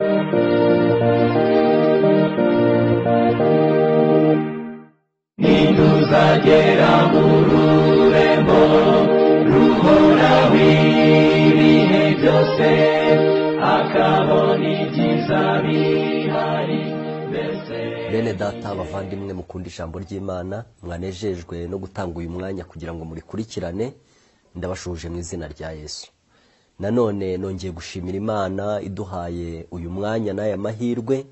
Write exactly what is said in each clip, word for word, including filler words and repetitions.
niduzagera mu rurembo ruhoraho ibihe byose akabona ibyiza bihari mbese. Bene data abavandimwe mukunda ijambo ry'Imana, mwanejejwe no gutanga uyu mwanya kugira ngo murikurikirane, ndabashuje mu izina rya Yesu. Nanone nongeye gushimira Imana iduhaye uyu mwanya n'aya mahirwe,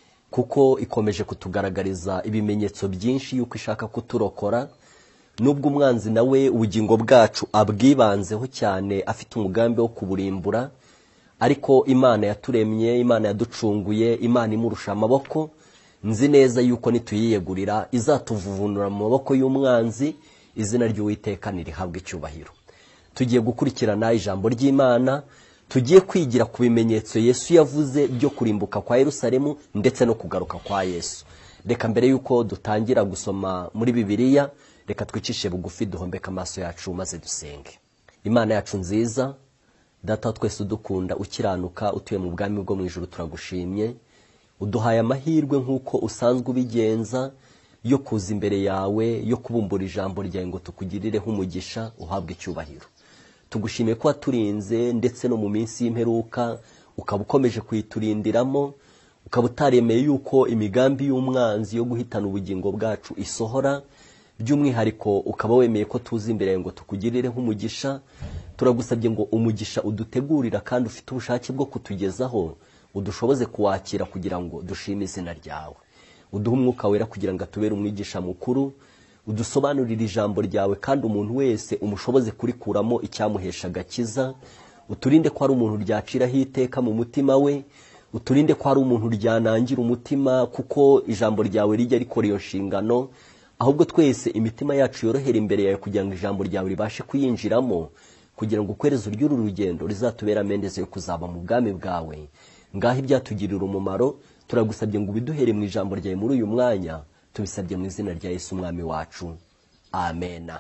kuko ikomeje kutugaragariza ibimenyetso byinshi yuko ishaka kuturokora, nubwo umwanzi nawe ubugingo bwacu abwibanzeho cyane afite umugambi wo kuburimbura, ariko Imana yaturemye, Imana yaducunguye, Imana imurusha amaboko. Nzi neza yuko nituyiyegurira izatuvuvunura mu maboko y'umwanzi, izina ry'Uwiteka nirihabwe icyubahiro. Tugiye gukurikirana ijambo ry'Imana, tugiye kwigira ku bimenyetso Yesu yavuze byo kurimbuka kwa Yerusalemu ndetse no kugaruka kwa Yesu. Reka mbere yuko dutangira gusoma muri Bibiliya, reka twicishe bugufi duhombeka amaso yacu maze dusenge. Imana yacu nziza, Data twese udukunda, ukiranuka, utuye mu bwami bwo mu ijuru, turagushimye. Uduhaye amahirwe nk'uko usanzwe ubigenza yo kuza imbere yawe, yo kubumbura ijambo ryawe ngo tukugirireho umugisha, uhabwe icyubahiro. Tugushimiye ko waturinze ndetse no mu minsi y'imperuka ukaba ukomeje kuyiturindiramo, ukaba utaremeye yuko imigambi y'umwanzi yo guhitana ubugingo bwacu isohora, by'umwihariko ukaba wemeye ko tuza imbere ngo tukugirireho umugisha. Turagusabye ngo umugisha udutegurira kandi ufite ubushake bwo kutugezaho, udushoboze kuwakira kugira ngo dushime izina ryawe. Uduhe umwuka wera kugira ngo atubere umwigisha mukuru, udusobanurire ijambo ryawe kandi umuntu wese umushoboze kurikuramo icyamuhesha agakiza. Uturinde ko ari umuntu ryaciraho iteka mu mutima we, uturinde ko ari umuntu ryanangira umutima, kuko ijambo ryawe rijya rikora iyo nshingano. Ahubwo twese imitima yacu yorohera imbere yawe kugira ngo ijambo ryawe ribashe kuyinjiramo, kugira ngo ukwerezo ry'uru rugendo rizatubera amendeze yo kuzaba mu bwami bwawe. Ngaho ibyatugirira umumaro turagusabye ngo ubiduhere mu ijambo ryawe muri uyu mwanya, tubisabye mu izina rya Yesu umwami wacu, amena.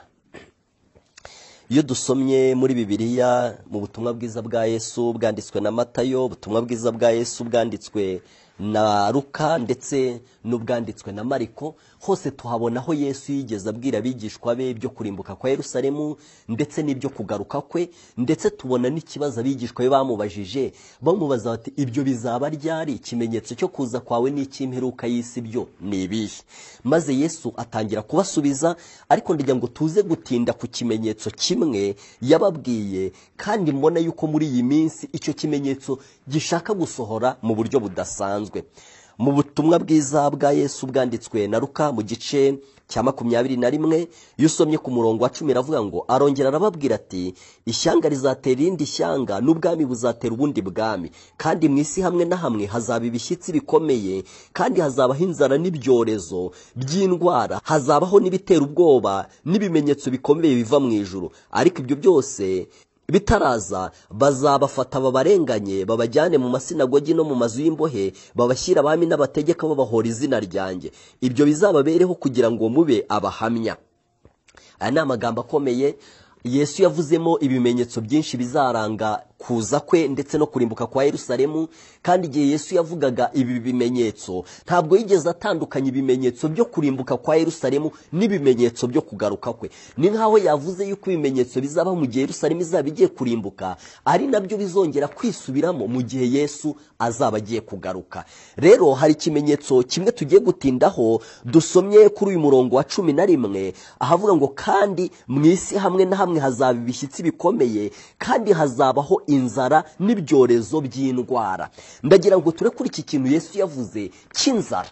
Iyo dusomye muri Bibiliya mu butumwa bwiza bwa Yesu bwanditswe na Matayo, ubutumwa bwiza bwa Yesu bwanditswe na Luka ndetse n'ubwanditswe na Mariko, hose tuhabonaho Yesu yigeze abwira abigishwa be byo kurimbuka kwa Yerusalemu ndetse n'ibyo kugaruka kwe, ndetse tubona n'ikibazo abigishwa be bamubajije, bamubaza bati ibyo bizaba ryari, ikimenyetso cyo kuza kwawe n'icy'imperuka y'isi byo ni ibihe? Maze Yesu atangira kubasubiza, ariko ndigira ngo tuze gutinda ku kimenyetso kimwe yababwiye, kandi mbona yuko muri iyi minsi icyo kimenyetso gishaka gusohora mu buryo budasanzwe. Mu butumwa bwiza bwa Yesu bwanditswe na Luka mu gice cya makumyabiri na rimwe, iyo usomye ku murongo wa cumi aravuga ngo, arongera arababwira ati ishyanga rizatera irindi shyanga n'ubwami buzatera ubundi bwami, kandi mu isi hamwe na hamwe hazaba ibishyitsi bikomeye, kandi hazabaho inzara n'ibyorezo by'indwara, hazabaho n'ibitera ubwoba n'ibimenyetso bikomeye biva mu ijuru. Ariko ibyo byose bitaraza, bazabafata babarenganye, babajyane mu masinagogi no mu mazu y'imbohe, babashyira abami n'abategeka babahora izina ryanjye. Ibyo bizababereho kugira ngo mube abahamya. Aya ni amagambo akomeye Yesu yavuzemo ibimenyetso byinshi bizaranga kuza kwe ndetse no kurimbuka kwa Yerusalemu. Kandi igihe Yesu yavugaga ibi bimenyetso, ntabwo yigeze atandukanya ibimenyetso byo kurimbuka kwa Yerusalemu n'ibimenyetso byo kugaruka kwe. Ni nkaho yavuze yuko ibimenyetso bizaba mu gihe Yerusalemu izaba igiye kurimbuka ari nabyo bizongera kwisubiramo mu gihe Yesu azaba agiye kugaruka. Rero hari ikimenyetso kimwe tugiye gutindaho, dusomye kuri uyu murongo wa cumi na rimwe, ahavuga ngo kandi mu isi hamwe na hamwe hazaba ibishyitsi bikomeye, kandi hazabaho inzara n'ibyorezo by'indwara. Ndagira ngo ture kuri iki kintu Yesu yavuze cy'inzara.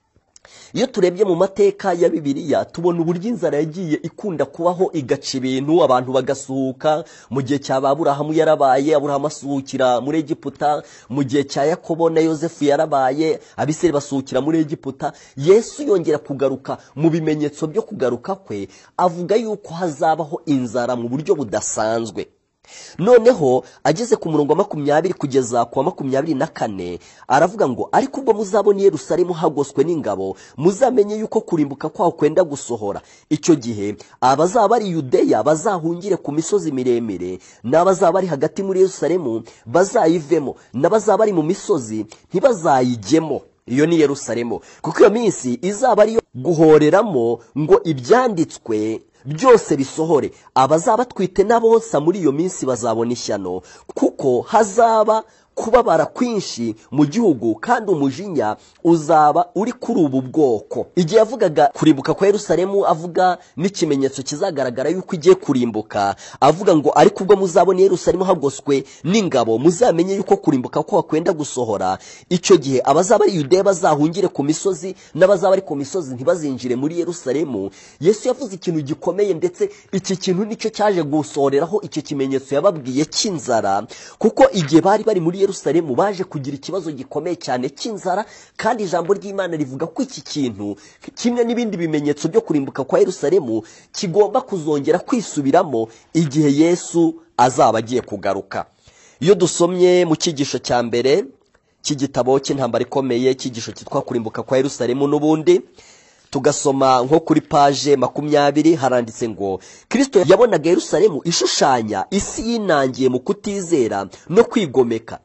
Iyo turebye mu mateka ya Bibiliya, tubona uburyo inzara yagiye ikunda kubaho igaca ibintu, abantu bagasuhuka. Mu gihe cya Aburahamu yarabaye, Aburahamu asuhukira muri Egiputa. Mu gihe cya Yakobo na Yosefu yarabaye, Abisirayeli basuhukira muri Egiputa. Yesu yongera kugaruka mu bimenyetso byo kugaruka kwe, avuga yuko hazabaho inzara mu buryo budasanzwe. noneho ageze ku murongo wa makumyabiri kugeza ku wa makumyabiri na kane aravuga ngo ariko ubwo muzabona i Yerusalemu hagoswe n'ingabo muzamenye yuko kurimbuka kwaho kwenda gusohora. Icyo gihe abazaba bari Yudeya bazahungire ku misozi miremire, n'abazaba bari hagati muri Yerusalemu bazayivemo, n'abazaba bari mu misozi ntibazayijyemo. Iyo ni Yerusalemu, kuko iyo minsi izaba ariyo guhoreramo ngo ibyanditswe byose bisohore. Abazaba twite n'abonsa muri iyo minsi bazabona ishyano, kuko hazaba kubabara kwinshi mu gihugu, kandi umujinya uzaba uri kuri ubu bwoko. Igihe yavugaga kurimbuka kwa Yerusalemu avuga n'ikimenyetso kizagaragara yuko igiye kurimbuka, avuga ngo ariko ubwo muzabona Yerusalemu hagoswe n'ingabo muzamenye yuko kurimbuka kwa kwenda gusohora. Icyo gihe abazaba ari Yudeya bazahungire ku misozi, n'abazaba ari ku misozi ntibazinjire muri Yerusalemu. Yesu yavuze ikintu gikomeye, ndetse iki kintu nicyo cyaje gusohoreraho icyo kimenyetso yababwiye cy'inzara, kuko igihe bari bari muri Yerusalemu baje kugira ikibazo gikomeye cyane cy'inzara, kandi ijambo ry'Imana rivuga ko iki kintu kimwe n'ibindi bimenyetso byo kurimbuka kwa Yerusalemu kigomba kuzongera kwisubiramo igihe Yesu azaba agiye kugaruka. Iyo dusomye mu cyigisho cya mbere cy'igitabo cy'intambara ikomeye, cyigisho cyitwa kurimbuka kwa Yerusalemu, n'ubundi tugasoma nko kuri paje makumyabiri haranditse ngo Kristo yabonaga Yerusalemu ishushanya isi yinangiye mu kutizera no kwigomeka,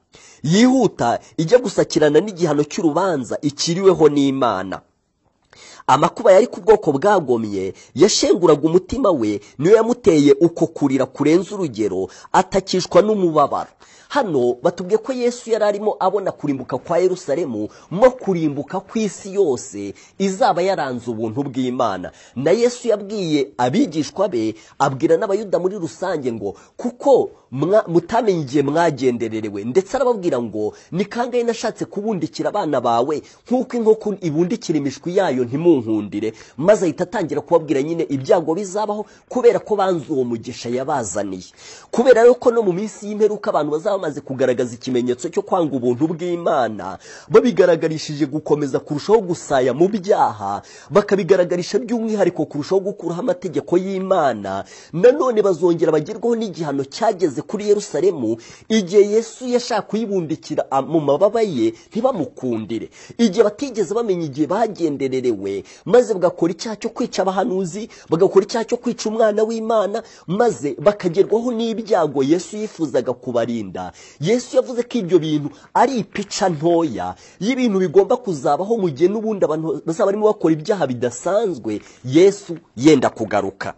yihuta ijya gusakirana n'igihano cy'urubanza ikiriweho n'Imana. Amakuba yari ku bwoko bwagomye yashenguraga umutima we, niyo yamuteye uko kurira kurenza urugero, atakishwa n'umubabaro. Hano batubwiye ko Yesu yari arimo abona kurimbuka kwa Yerusalemu mo kurimbuka kw'isi yose izaba yaranze ubuntu bw'Imana. Na Yesu yabwiye abigishwa be, abwira n'abayuda muri rusange ngo kuko mutamenye igihe mwagendererewe, ndetse arababwira ngo ni kangahe nashatse kubundikira abana bawe nk'uko inkoko ibundikira imishwi yayo ntimunkundire. Maze ahita atangira kubabwira nyine ibyago bizabaho kubera ko banze uwo mugisha yabazaniye. Kubera rero ko no mu minsi y'imperuka abantu bazaba bamaze kugaragaza ikimenyetso cyo kwanga ubuntu bw'Imana, babigaragarishije gukomeza kurushaho gusaya mu byaha, bakabigaragarisha by'umwihariko kurushaho gukuraho amategeko y'Imana. Nanone bazongera bagerwaho n'igihano cyageze kuri Yerusalemu igihe Yesu yashaka kuyibundikira mu mababa ye ntibamukundire, igihe batigeze bamenya igihe bagendererewe, maze bagakora icyaha cyo kwica abahanuzi, bagakora icyaha cyo kwica umwana w'Imana, maze bakagerwaho n'ibyago Yesu yifuzaga kubarinda. Yesu yavuze ko ibyo bintu ari ipica ntoya y'ibintu bigomba kuzabaho mu gihe n'ubundi abantu bazaba barimo bakora ibyaha bidasanzwe Yesu yenda kugaruka.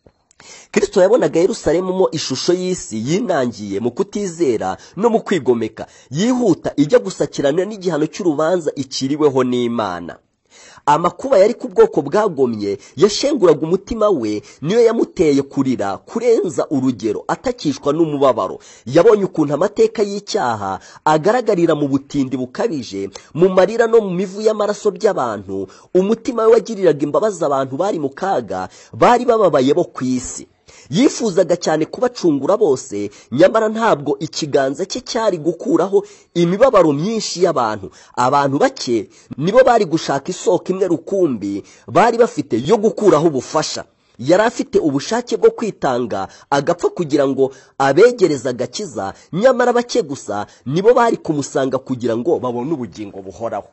Kristo yabonaga Yerusalemu mo ishusho y'isi yinangiye mu kutizera no mu kwigomeka, yihuta ijya gusakirana n'igihano cy'urubanza ikiriweho n'Imana. Amakuba yari ku bwoko bwagomye yashenguraga umutima we, niyo yamuteye kurira kurenza urugero, atakishwa n'umubabaro. Yabonye ukuntu amateka y'icyaha agaragarira mu butindi bukabije, mu marira no mu mivu y'amaraso by'abantu. Umutima we wagiriraga imbabazi abantu bari mu kaga, bari bababaye bo ku isi. Yifuzaga cyane kubacungura bose, nyamara ntabwo ikiganza cye cyari gukuraho imibabaro myinshi y'abantu. Abantu bake nibo bari gushaka isoko imwe rukumbi bari bafite yo gukuraho ubufasha. Yari afite ubushake bwo kwitanga agapfa kugira ngo abegereze agakiza, nyamara bake gusa nibo bari kumusanga kugira ngo babone ubugingo buhoraho.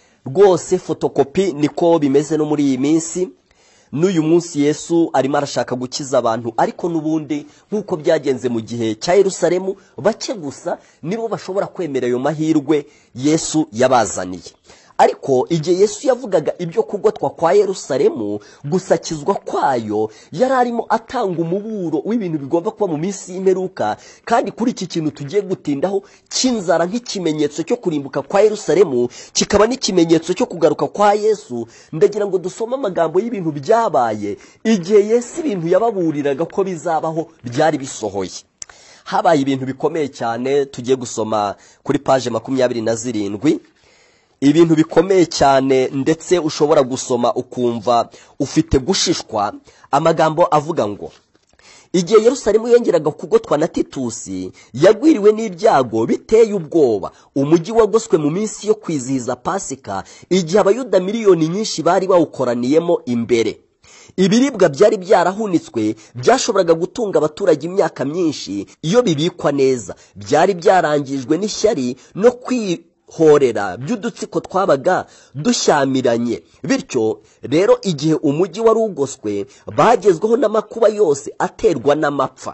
Rwose fotokopi niko bimeze no muri iyi minsi. N'uyu munsi Yesu arimo arashaka gukiza abantu, ariko n'ubundi nk'uko byagenze mu gihe cya Yerusalemu, bake gusa nibo bashobora kwemera ayo mahirwe Yesu yabazaniye. Ariko igihe Yesu yavugaga ibyo kugotwa kwa Yerusalemu, gusakizwa kwayo, yari arimo atanga umuburo w'ibintu bigomba kuba mu minsi y'imperuka. Kandi kuri iki kintu tugiye gutindaho cy'inzara nk'ikimenyetso cyo kurimbuka kwa Yerusalemu, kikaba n'ikimenyetso cyo kugaruka kwa Yesu, ndagira ngo dusome amagambo y'ibintu byabaye igihe Yesu ibintu yababuriraga ko bizabaho byari bisohoye. Habaye ibintu bikomeye cyane. Tugiye gusoma kuri paje makumyabiri na zirindwi, ibintu bikomeye cyane, ndetse ushobora gusoma ukumva ufite gushishwa. Amagambo avuga ngo igihe Yerusalemu yongeraga kugotwa na Titusi, yagwiriwe n'ibyago biteye ubwoba. Umujyi wagoswe mu minsi yo kwizihiza Pasika, igihe abayuda miliyoni nyinshi bari bawukoraniyemo imbere. ibiribwa byari byarahunitswe byashoboraga gutunga abaturage imyaka myinshi iyo bibikwa neza. Byari byarangijwe n'ishyari no kwihorera by'udutsiko twabaga dushyamiranye. Bityo rero igihe umujyi wari ugoswe, bagezweho n'amakuba yose aterwa n'amapfa.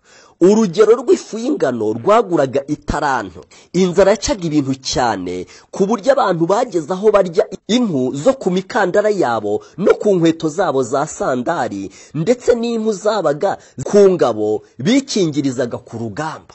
Urugero rw'ifu y'ingano rwaguraga itaranto. Inzara yacaga ibintu cyane ku buryo abantu bageze aho barya impu zo ku mikandara yabo no ku nkweto zabo za sandari, ndetse n'impu zabaga ku ngabo bikingirizaga ku rugamba.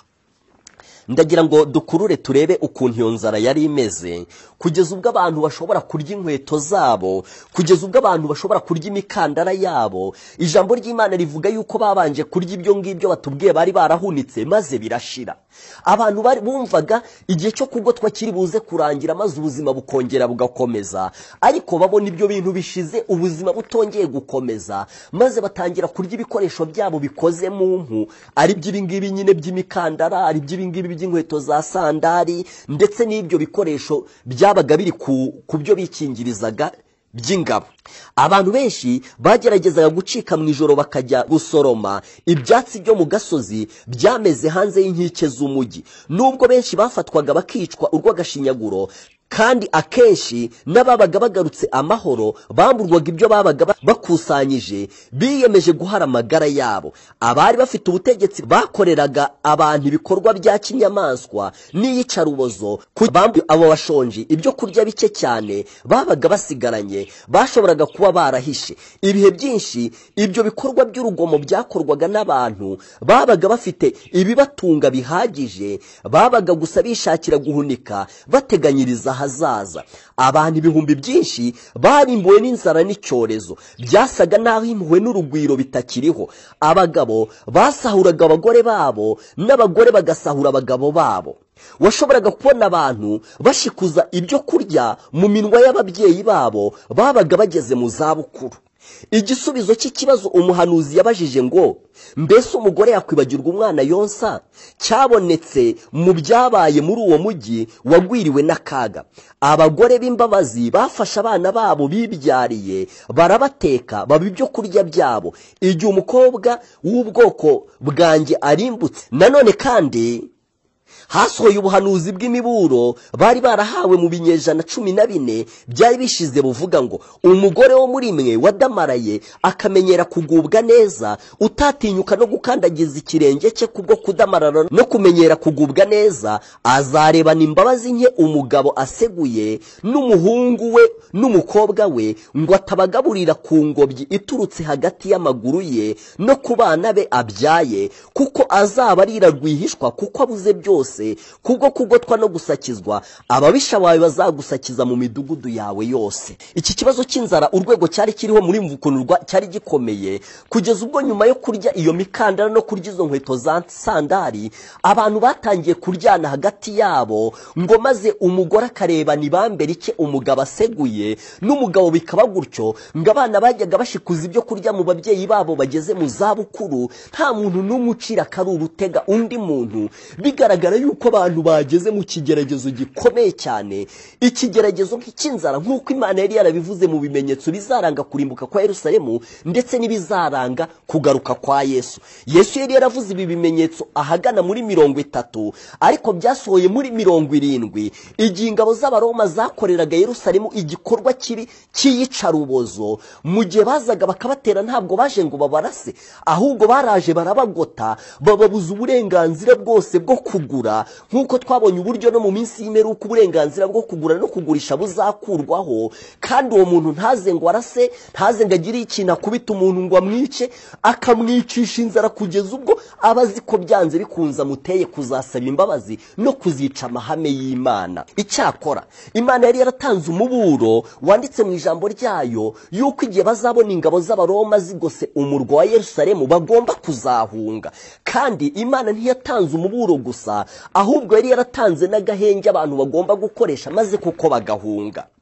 Ndagira ngo dukurure turebe ukuntu iyo nzara yari imeze, kugeza ubwo abantu bashobora kurya inkweto zabo, kugeza ubwo abantu bashobora kurya imikandara yabo. Ijambo ry'Imana rivuga yuko babanje kurya ibyo ngibyo batubwiye bari barahunitse, maze birashira. Abantu bari bumvaga igihe cyo kugotwa kiri buze kurangira, maze ubuzima bukongera bugakomeza, ariko babona ibyo bintu bishize, ubuzima butongeye gukomeza, maze batangira kurya ibikoresho byabo bikoze mu mpu, ari by'ibingibi nyine by'imikandara, ari by'ibingibi by'inkweto za sandari, ndetse n'ibyo bikoresho byabaga biri ku byo bikingirizaga by'ingabo. Abantu benshi bageragezaga gucika mu ijoro bakajya gusoroma ibyatsi byo mu gasozi byameze hanze y'inkike z'umujyi. Nubwo benshi bafatwaga bakicwa urw'agashinyaguro, kandi akenshi n'ababaga bagarutse amahoro bamburwaga ibyo babaga bakusanyije, biyemeje guhara amagara yabo. Abari bafite ubutegetsi bakoreraga abantu ibikorwa bya kinyamaswa n'iyicarubozo. Bambuye abo bashonji ibyo kurya bike cyane babaga basigaranye, bashoboraga kuba barahishe. Ibihe byinshi ibyo bikorwa by'urugomo byakorwaga n'abantu babaga bafite ibibatunga bihagije, babaga gusa bishakira guhunika bateganyiriza hazaza. Abantu ibihumbi byinshi barimbuwe n'inzara n'icyorezo, byasaga naho impuhwe n'urugwiro bitakiriho. Abagabo basahuraga abagore babo, n'abagore bagasahura abagabo babo. Washoboraga kubona abantu bashikuza ibyo kurya mu minwa y'ababyeyi babo babaga bageze mu zabukuru. Igisubizo cy'ikibazo umuhanuzi yabajije ngo mbese umugore yakwibagirwa umwana yonsa cyabonetse mu byabaye muri uwo mujyi wagwiriwe n'akaga. Abagore b'imbabazi bafashe abana babo bibyariye, barabateka baba ibyo kurya byabo igihe umukobwa w'ubwoko bwanjye arimbutse. Nanone kandi hasohoye ubuhanuzi bw'imiburo bari barahawe mu binyejana cumi na bine byari bishize, buvuga ngo umugore wo muri mwe wadamaraye akamenyera kugubwa neza, utatinyuka no gukandagiza ikirenge cye kubwo kudamarara no kumenyera kugubwa neza, azarebana imbabazi nke umugabo aseguye n'umuhungu we n'umukobwa we, ngo atabagaburira ku ngobyi iturutse hagati y'amaguru ye no ku bana be abyaye, kuko azaba arira rwihishwa kuko abuze byose kubwo kugotwa no gusakizwa. Ababisha bawe bazagusakiza mu midugudu yawe yose. Iki kibazo cy'inzara urwego cyari kiriho muri mvukunurwa cyari gikomeye, kugeza ubwo nyuma yo kurya iyo mikandara no kurya izo nkweto za sandari, abantu batangiye kuryana hagati yabo, ngo maze umugore akareba nibambere icye umugabo aseguye, n'umugabo bikaba gutyo, ngo abana bajyaga bashikuza ibyo kurya mu babyeyi babo bageze mu zabukuru, nta muntu n'umucira karuru utega undi muntu. Bigaragara yuko abantu bageze mu kigeragezo gikomeye cyane, ikigeragezo nk'icy'inzara, nk'uko Imana yari yarabivuze mu bimenyetso bizaranga kurimbuka kwa Yerusalemu ndetse n'ibizaranga kugaruka kwa Yesu. Yesu yari yaravuze ibi bimenyetso ahagana muri mirongo itatu, ariko byasohoye muri mirongo irindwi igihe ingabo z'Abaroma zakoreraga Yerusalemu igikorwa kibi cy'iyicarubozo. Mu gihe bazaga bakabatera, ntabwo baje ngo babarase, ahubwo baraje barabagota, bababuza uburenganzira bwose bwo kugura, nk'uko twabonye uburyo no mu minsi y'imperuka uburenganzira bwo kugura no kugurisha buzakurwaho. Kandi uwo muntu ntaze ngo arase, ntaze ngo agire ikintu akubita umuntu ngo amwice, akamwicisha inzara kugeza ubwo abazi ko byanze bikunza muteye kuzasaba imbabazi no kuzica amahame y'Imana. Icyakora Imana yari yaratanze umuburo wanditse mu ijambo ryayo yuko igihe bazabona ingabo z'Abaroma zigose umurwa wa Yerusalemu bagomba kuzahunga. Kandi Imana ntiyatanze umuburo gusa, ahubwo yari yaratanze n'agahenge abantu bagomba gukoresha maze kuko bagahunga.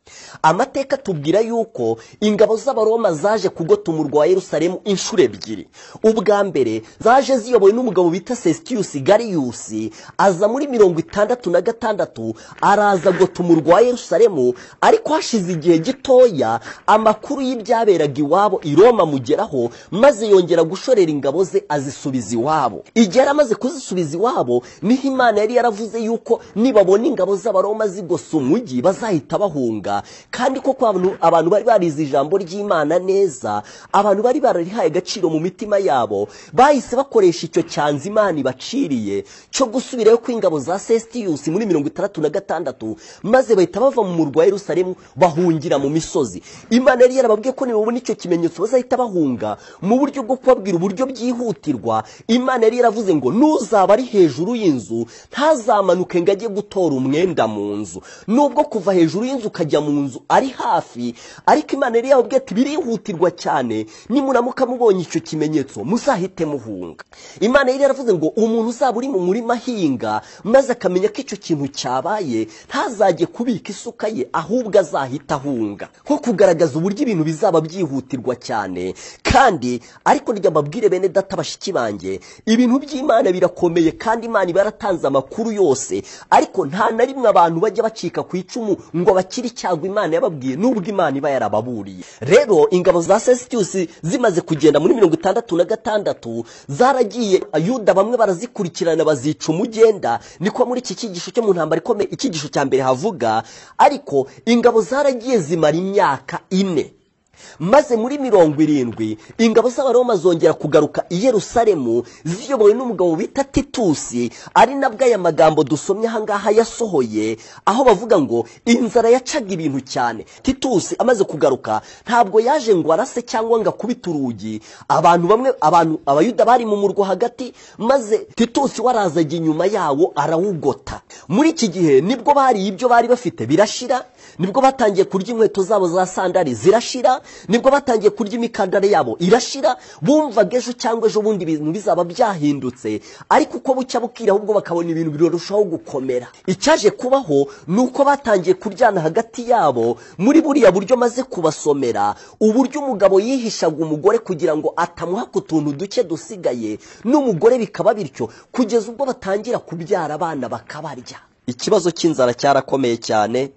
Amateka tubwira yuko ingabo z'abaroma zaje kugota umurwa wa Yerusalemu inshuro ebyiri. Ubwa mbere zaje ziyobowe n'umugabo bita Sestius Gallus, aza muri mirongo itandatu na gatandatu araza gota umurwa wa Yerusalemu, ariko hashize igihe gitoya amakuru y'ibyaberaga iwabo i Roma mugeraho, maze yongera gushorera ingabo ze azisubiza iwabo. Igihe yaramaze kuzisubiza iwabo, niho Imana yari yaravuze yuko nibabona ingabo z'abaroma zigosa umujyi bazahita bahunga. Kandi koko abantu abantu bari barize ijambo ry'Imana neza, abantu bari bararihaye agaciro mu mitima yabo, bahise bakoresha icyo cyanzi Imana ibaciriye cyo gusubirayo kw'ingabo za Sestius muri mirongo itandatu na gatandatu, maze bahita bava mu murwa wa Yerusalemu bahungira mu misozi. Imana yari yarababwiye ko nibabona icyo kimenyetso bazahita bahunga. Mu buryo bwo kubabwira uburyo byihutirwa, Imana yari yaravuze ngo nuzaba ari hejuru y'inzu ntazamanuke ngo ajye gutora umwenda mu nzu, nubwo kuva hejuru y'inzu ukajya mu nzu ari hafi, ariko Imana yari yababwiye ati birihutirwa cyane, nimuramuka mubonye icyo kimenyetso muzahite muhunga. Imana yari yaravuze ngo umuntu uzaba uri mu murima ahinga maze akamenya ko icyo kintu cyabaye, ntazajye kubika isuka ye, ahubwo azahita ahunga, nko kugaragaza uburyo ibintu bizaba byihutirwa cyane. Kandi ariko rya mbabwire bene data bashiki banjye, ibintu by'Imana birakomeye kandi Imana ibaratanze amakuru yose, ariko nta na rimwe abantu bajya bacika ku icumu ngo bakiri icyago Imana yababwiye, nubwo Imana iba yarababuriye. Rero ingabo za Sestius zimaze kugenda muri mirongo itandatu na gatandatu, zaragiye Yuda bamwe barazikurikirana bazica umugenda, niko muri iki kigisho cyo mu ntambara ikomeye ikigisho cya mbere havuga. Ariko ingabo zaragiye zimara imyaka ine, maze muri mirongo irindwi ingabo z'abaroma zongera kugaruka i Yerusalemu ziyobowe n'umugabo bita Titusi, ari nabwo aya magambo dusomye aha ngaha yasohoye, aho bavuga ngo inzara yacaga ibintu cyane. Titusi amaze kugaruka ntabwo yaje ngo arase cyangwa ngo akubite urugi. Abantu bamwe abantu abayuda bari mu murwa hagati, maze Titusi warazaga inyuma yawo arawugota. Muri iki gihe nibwo bari ibyo bari bafite birashira, nibwo batangiye kurya inkweto zabo za sandari zirashira, nibwo batangiye kurya imikandara yabo irashira. Bumvaga ejo cyangwa ejo bundi ibintu bizaba byahindutse, ariko uko bucya bukira ahubwo bakabona ibintu birushaho gukomera. Icyaje kubaho nuko batangiye kuryana hagati yabo muri buriya buryo maze kubasomera, uburyo umugabo yihishaga umugore kugira ngo atamuha ku tuntu duke dusigaye, n'umugore bikaba bityo kugeza ubwo batangira kubyara abana bakabarya. Ikibazo cy'inzara cyarakomeye cyane,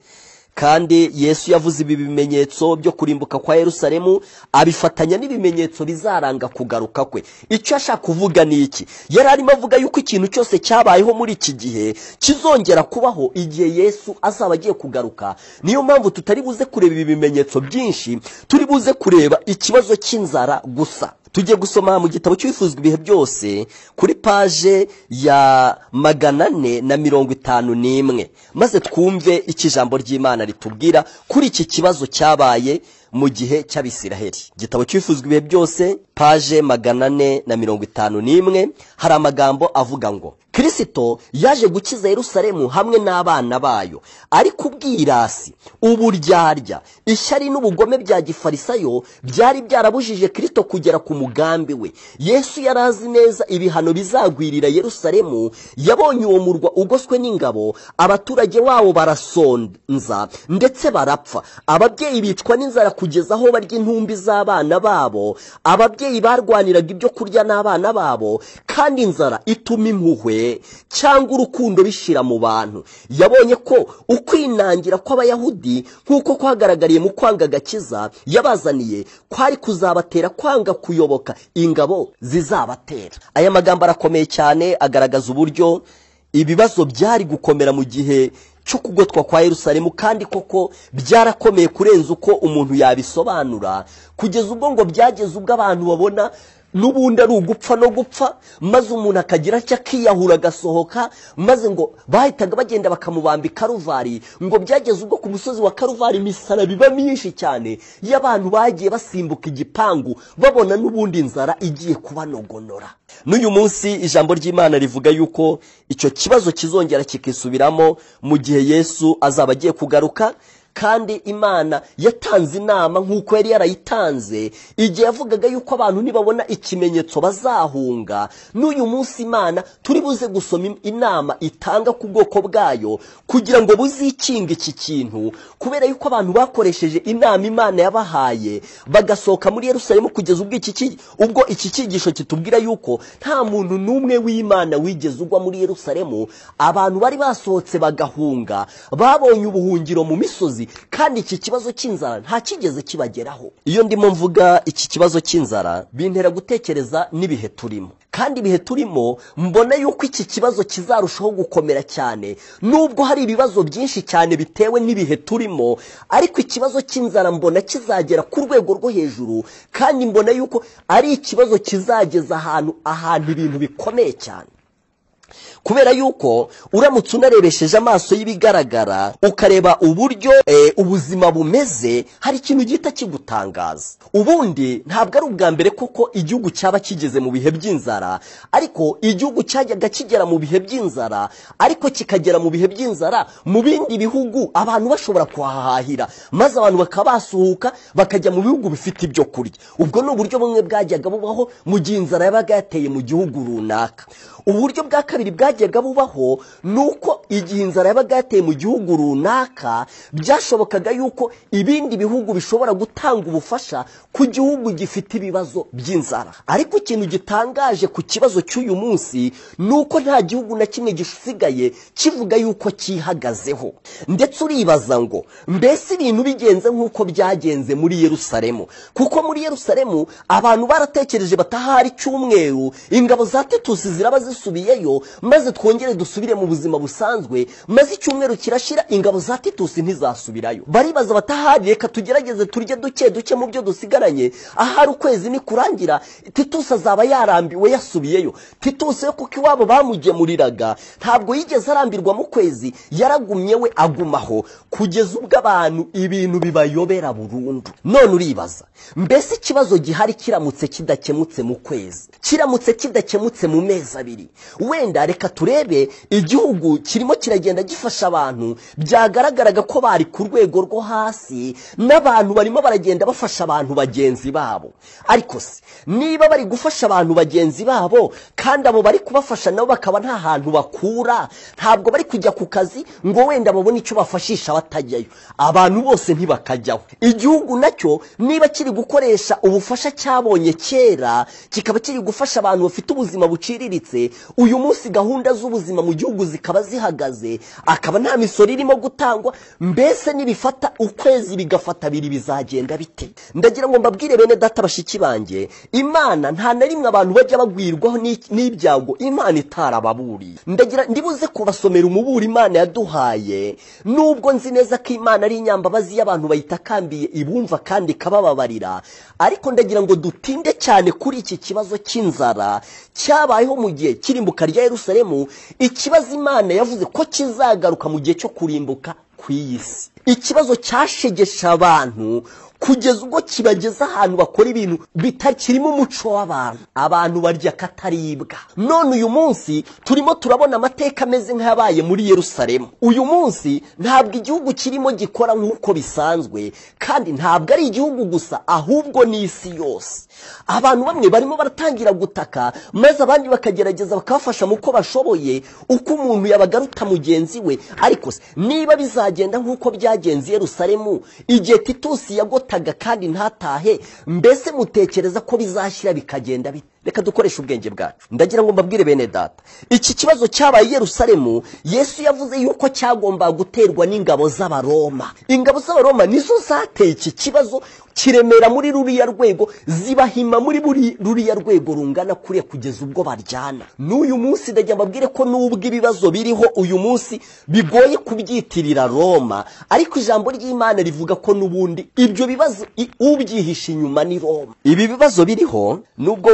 kandi Yesu yavuze ibi bimenyetso byo kurimbuka kwa Yerusalemu abifatanya n'ibimenyetso bizaranga kugaruka kwe. Icyo ashaka kuvuga ni iki? Yari arimo avuga yuko ikintu cyose cyabayeho muri iki gihe kizongera kubaho igihe Yesu azaba agiye kugaruka. Niyo mpamvu tutari buze kureba ibi bimenyetso byinshi, turi buze kureba ikibazo cy'inzara gusa. Tujye gusoma mu gitabo cy'Ibifuzwa ibihe byose kuri paje ya magana ane na mirongo itanu n'imwe, maze twumve icyo ijambo ry'Imana ritubwira kuri iki kibazo cyabaye mu gihe cy'Abisiraheli. Igitabo cy'Ibifuzwa ibihe byose paje magana ane na mirongo itanu n'imwe, hari amagambo avuga ngo Kristo yaje gukiza Yerusalemu hamwe n'abana bayo, ariko ubwirasi, uburyarya, ishyari n'ubugome bya gifarisayo byari byarabujije Kristo kugera ku mugambi we. Yesu yarazi neza ibihano bizagwirira Yerusalemu. Yabonye uwo murwa ugoswe n'ingabo, abaturage wawo barasonza ndetse barapfa, ababyeyi bicwa n'inzara kugeza aho barya intumbi z'abana babo, ababyeyi barwaniraga ibyo kurya n'abana babo, kandi inzara ituma impuhwe cyangwa urukundo bishira mu bantu. Yabonye ko ukwinangira kw'Abayahudi nk'uko kwagaragariye mu kwanga agakiza yabazaniye kwari kuzabatera kwanga kuyoboka ingabo zizabatera. Aya magambo arakomeye cyane, agaragaza uburyo ibibazo byari gukomera mu gihe cyo kugotwa kwa Yerusalemu, kandi koko byarakomeye kurenza uko umuntu yabisobanura, kugeza ubwo ngo byageze ubwo abantu babona n'ubundi ari ugupfa no gupfa, maze umuntu akagira cyo akiyahura agasohoka, maze ngo bahitaga bagenda bakamubamba Karuvari. Ngo byageze ubwo ku musozi wa Karuvari imisaraba biba myinshi cyane y'abantu bagiye basimbuka igipangu babona n'ubundi inzara igiye kubanogonora. N'uyu munsi ijambo ry'Imana rivuga yuko icyo kibazo kizongera kikisubiramo mu gihe Yesu azaba agiye kugaruka, kandi imana yatanze inama nk'uko yari yarayitanze igihe yavugaga yuko abantu nibabona ikimenyetso bazahunga. N'uyu munsi imana turi buze gusoma inama itanga ku bwoko bwayo kugira ngo buzikinge iki kintu, kubera yuko abantu bakoresheje inama imana yabahaye bagasohoka muri Yerusalemu kugeza ubwo iki ubwo iki cyigisho kitubwira yuko nta muntu n'umwe w'Imana wigeze ugwa muri Yerusalemu. Abantu bari basohotse bagahunga, babonye ubuhungiro mu misozi, kandi iki kibazo cy'inzara nta kigeze kibageraho. Iyo ndimo mvuga iki kibazo cy'inzara bintera gutekereza n'ibihe turimo, kandi ibihe turimo mbona yuko iki kibazo kizarushaho gukomera cyane. Nubwo hari ibibazo byinshi cyane bitewe n'ibihe turimo, ariko ikibazo cy'inzara mbona kizagera ku rwego rwo hejuru, kandi mbona yuko ari ikibazo kizageza ahantu ahantu ibintu bikomeye cyane. Kubera yuko uramutse unarebesheje amaso y'ibigaragara ukareba uburyo e, ubuzima bumeze, hari ikintu gihita kigutangaza. Ubundi ntabwo ari ubwa mbere koko igihugu cyaba kigeze mu bihe by'inzara, ariko igihugu cyajyaga kigera mu bihe by'inzara, ariko kikagera mu bihe by'inzara mu bindi bihugu abantu bashobora kuhahahira, maze abantu bakabasuhuka bakajya mu bihugu bifite ibyo kurya. Ubwo ni uburyo bumwe bwajyaga bubaho mu gihe inzara yabaga yateye mu gihugu runaka. Uburyo bwa kabiri bwajyaga bubaho nuko igihe inzara yabaga yateye mu gihugu runaka, byashobokaga yuko ibindi bihugu bishobora gutanga ubufasha ku gihugu gifite ibibazo by'inzara. Ariko ikintu gitangaje ku kibazo cy'uyu munsi nuko nta gihugu na kimwe gisigaye kivuga yuko cyihagazeho. Ndetse uribaza ngo mbese ibintu bigenze nk'uko byagenze muri Yerusalemu, kuko muri Yerusalemu abantu baratekereje batahari cyumweru ingabo za Titusi ziraba zisubiyeyo, maze twongere dusubire mu buzima busanzwe, maze icyumweru kirashira ingabo za Titusi ntizasubirayo. Baribaza batahari reka tugerageze turye duke duke mu byo dusigaranye, ahari ukwezi ni kurangira Titusi azaba yarambiwe yasubiyeyo. Titusi yo kuko iwabo bamugemuriraga ntabwo yigeze arambirwa mu kwezi, yaragumye we agumaho kugeza ubwo abantu ibintu bibayobera burundu. None uribaza mbese ikibazo gihari kiramutse kidakemutse mu kwezi, kiramutse kidakemutse mu mezi abiri, wenda reka turebe igihugu kirimo kiragenda gifasha abantu byagaragaraga ko bari ku rwego rwo hasi, n'abantu barimo baragenda bafasha abantu bagenzi babo. Ariko se niba bari gufasha abantu bagenzi babo kandi abo bari kubafasha nabo bakaba nta hantu bakura, ntabwo bari kujya ku kazi ngo wenda babone icyo bafashisha batajyayo, abantu bose ntibakajyaho. Igihugu nacyo niba kiri gukoresha ubufasha cyabonye kera kikaba kiri gufasha abantu bafite ubuzima buciriritse, uyu munsi gahunda z'ubuzima mu gihugu zikaba zihagaze, akaba nta misoro irimo gutangwa, mbese nibifata ukwezi bigafata biri bizagenda bite? Ndagira ngo mbabwire bene data bashiki banjye, Imana nta na rimwe abantu bajya bagwirwaho n'ibyago Imana itarababuriye. Ndagira ndibuze kubasomera umuburi Imana yaduhaye, nubwo nzi neza ko Imana ari inyambabazi y'abantu bayitakambiye ibumva kandi kabababarira, ariko ndagira ngo dutinde cyane kuri iki kibazo cy'inzara cyabayeho mu gihe kirimbuka rya Yerusalemu, ikibazo Imana yavuze ko kizagaruka mu gihe cyo kurimbuka ku isi. Ikibazo cyashegesha abantu kugeza ubwo kibageza ahantu bakora ibintu bitakirimo umuco w'abantu, abantu barya kataribwa. None uyu munsi turimo turabona amateka ameze nk'abaye muri Yerusalemu. Uyu munsi ntabwo igihugu kirimo gikora nk'uko bisanzwe, kandi ntabwo ari igihugu gusa ahubwo n'isi yose. Abantu bamwe barimo baratangira gutaka, maze abandi bakagerageza bakabafasha muko bashoboye uko umuntu yabagaruta mugenzi we. Ariko niba bizagenda nk'uko byagenze Yerusalemu igihe Titusi yagotaga kandi ntatahe, mbese mutekereza ko bizashyira bikagenda bite? Reka dukoresha ubwenge bwacu. Ndagira ngo mbabwire bene data, iki kibazo cyabaye Yerusalemu Yesu yavuze yuko cyagomba guterwa n'ingabo z'Abaroma. Ingabo z'Abaroma nizo zateye iki kibazo kiremera muri ruriya rwego, zibahima muri buri ruriya rwego rungana kuriya kugeza ubwo baryana. N'uyu munsi ndagira mbabwire ko nubwo ibibazo biriho uyu munsi bigoye kubyitirira Roma, ariko ijambo ry'Imana rivuga ko nubundi ibyo bibazo ubyihisha inyuma ni Roma. Ibi bibazo biriho nubwo wenda twe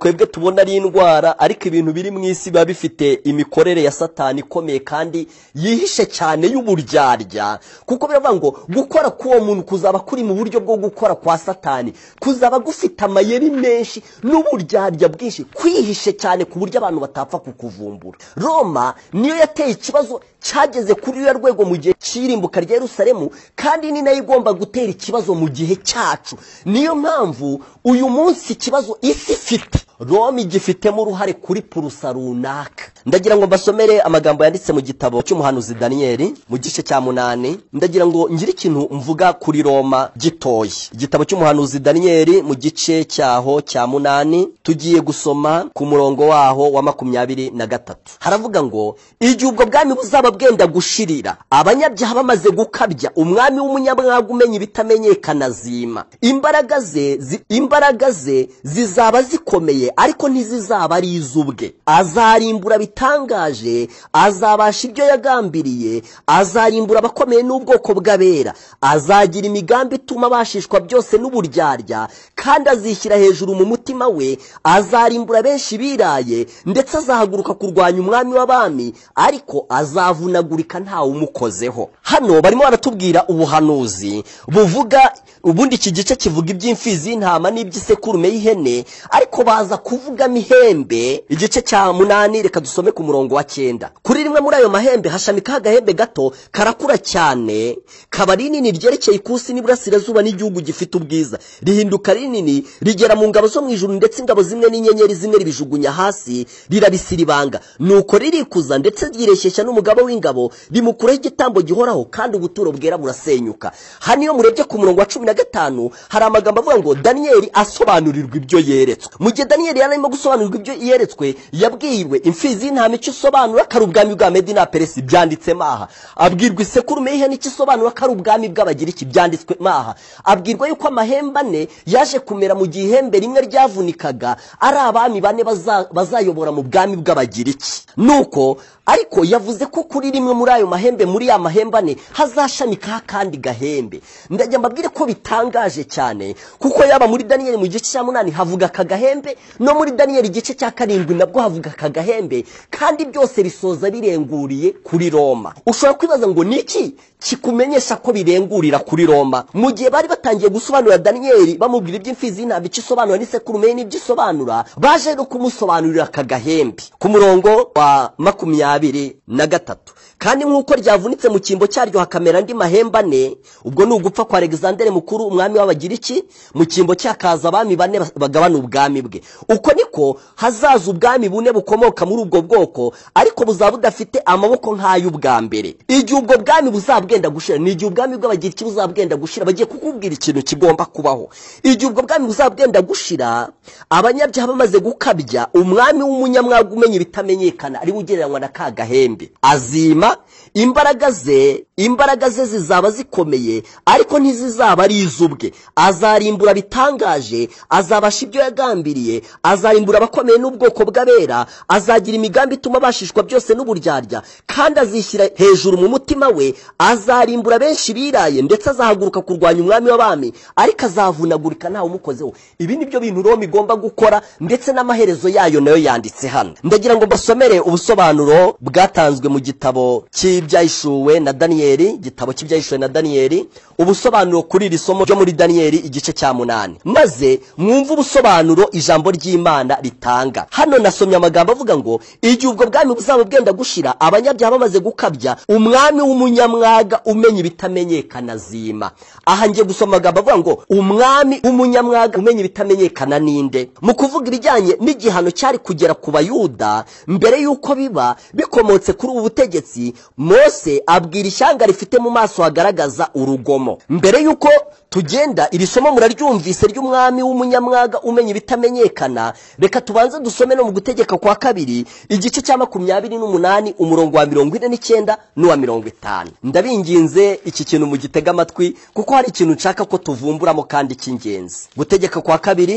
twebwe tubona ari indwara, ariko ibintu biri mu isi biba bifite imikorere ya Satani ikomeye kandi yihishe cyane y'uburyarya. Kuko biravuga ngo gukora k'uwo muntu kuzaba kuri mu buryo bwo gukora kwa Satani, kuzaba gufite amayeri menshi n'uburyarya bwinshi, kwihishe cyane ku buryo abantu batapfa kukuvumbura. Roma niyo yateye ikibazo cyageze kuri uyu rwego mu gihe cy'irimbuka rya Yerusalemu, kandi ni nayo igomba gutera ikibazo mu gihe cyacu. Niyo mpamvu uyu munsi ikibazo isi ifite, Roma igifitemo uruhare kuri purusa runaka. Ndagira ngo mbasomere amagambo yanditse mu gitabo cy'umuhanuzi Daniyeli mu gice cya munani. Ndagira ngo ngire ikintu mvuga kuri Roma gitoya. Igitabo cy'umuhanuzi Daniyeli mu gice cyaho cya munani, tugiye gusoma ku murongo waho wa makumyabiri na gatatu. Haravuga ngo igihe ubwo bwami buzaba bwenda gushirira, abanyabyaha bamaze gukabya, umwami w'umunyamwaga umenya ibitamenyekana zima. Imbaraga ze zi, imbaraga ze zizaba zikomeye, ariko ntizizaba ari iz'ubwe. Azarimbura bitangaje, azabasha ibyo yagambiriye, azarimbura abakomeye n'ubwoko bw'abera, azagira imigambi ituma abashishwa byose n'uburyarya, kandi azishyira hejuru mu mutima we, azarimbura benshi biraye, ndetse azahaguruka kurwanya umwami w'abami, ariko azavunagurika ntawe umukozeho. Hano barimo baratubwira ubuhanuzi buvuga, ubundi iki gice kivuga iby'imfizi y'intama n'iby'isekurume y'ihene, ariko baza kuvugamo ihembe. Igice cya munani, reka dusome ku murongo wa cyenda. Kuri rimwe muri ayo mahembe hashamikaho agahembe gato, karakura cyane, kaba rinini ryerekeye ikusi n'iburasirazuba, n'igihugu gifite ubwiza. Rihinduka rinini, rigera mu ngabo zo mu ijuru, ndetse ingabo zimwe n'inyenyeri zimwe ribijugunya hasi, rirabisiribanga. Nuko ririkuza, ndetse ryireshyeshya n'umugabo w'ingabo, rimukuraho igitambo gihoraho, kandi ubuturo bwera burasenyuka. Hano iyo murebye ku murongo wa cumi na gatanu, hari amagambo avuga ngo Daniyeli asobanurirwa ibyo yeretswe. Mu gihe Daniyeli yarimo gusobanurirwa ibyo yeretswe, yabwirwe imfizi y'intama icyo isobanura, kari ubwami bwa Medi na Peresi, byanditse maha. Abwirwa isekurume y'ihene icyo isobanura, kari ubwami bw'Abagiriki, byanditswe maha. Abwirwa yuko amahembe ane yaje kumera mu gihe ihembe rimwe ryavunikaga, ari abami bane bazayobora mu bwami bw'Abagiriki. Nuko ariko yavuze ko kuri rimwe muri ayo mahembe, muri ya mahembe ane, hazashamikaho kandi gahembe. Ndajya mbabwire ko bitangaje cyane, kuko yaba muri Daniyeli mu gice cya munani havuga aka gahembe, no muri Daniyeli igice cya karindwi nabwo havuga aka gahembe, kandi byose bisoza birenguriye kuri Roma. Ushobora kwibaza ngo niki kikumenyesha ko birengurira kuri Roma? Mu gihe bari batangiye gusobanura Daniyeli, bamubwira iby'imfizi y'intama icyo isobanura n'isekurume n'ibyo isobanura, baje no kumusobanurira aka gahembe. Ku murongo wa makumyabiri na gatatu, kandi nk'uko ryavunitse mu cyimbo cyaryo hakamera andi mahembe ane, ubwo ni ugupfa kwa Alexandre mukuru umwami w'Abagiriki, mu cyimbo cyakaza abami bane bagabana ubwami bwe. Uko niko hazaza ubwami bune bukomoka muri ubwo bwoko, ariko buzaba budafite amaboko nk'ay'ubwa mbere. Igihe ubwo bwami buzabwenda gushira, ni igihe ubwami bw'Abagiriki buzabwenda gushira. Bagiye kukubwira ikintu kigomba kubaho. Igihe ubwo bwami buzabwenda gushira, abanyabyaha bamaze gukabya, umwami w'umunyamwaga umenya ibitamenyekana, ari ugereranywa na ka gahembe, azima. Imbaraga ze imbaraga ze zizaba zikomeye, ariko ntizizaba ari iz'ubwe. Azarimbura bitangaje, azabasha ibyo yagambiriye, azarimbura abakomeye n'ubwoko bw'abera, azagira imigambi ituma abashishwa byose n'uburyarya, kandi azishyira hejuru mu mutima we, azarimbura benshi biraye, ndetse azahaguruka kurwanya umwami w'abami, ariko azavunagurika ntawe umukozeho. Ibi ni byo bintu Roma igomba gukora, ndetse n'amaherezo yayo nayo yanditse hano. Ndagira ngo mbasomere ubusobanuro bwatanzwe mu gitabo cy'ibyahishuwe na Daniyeli, igitabo cy'ibyahishuwe na Daniyeli, ubusobanuro kuri iri somo ryo muri Daniyeli igice cya munani, maze mwumve ubusobanuro ijambo ry'Imana ritanga. Hano nasomye amagambo avuga ngo igihe ubwo bwami buzaba bwenda gushira, abanyabyaha bamaze gukabya, umwami w'umunyamwaga umenya ibitamenyekana zima. Aha ngiye gusoma amagambo avuga ngo umwami w'umunyamwaga umenya ibitamenyekana ninde. Mu kuvuga ibijyanye n'igihano cyari kugera ku Bayuda mbere yuko biba bikomotse kuri ubu butegetsi, Mose abwira ishyanga rifite mu maso hagaragaza urugomo. Mbere yuko tugenda iri somo muraryumvise ry'umwami w'umunyamwaga umenya ibitamenyekana, reka tubanze dusome no mu gutegeka kwa kabiri igice cya makumyabiri n'umunani umurongo wa mirongo ine n'icyenda n'uwa mirongo itanu. Ndabinginze iki kintu mu gitega amatwi, kuko hari ikintu nshaka ko tuvumburamo kandi cy'ingenzi. Gutegeka kwa kabiri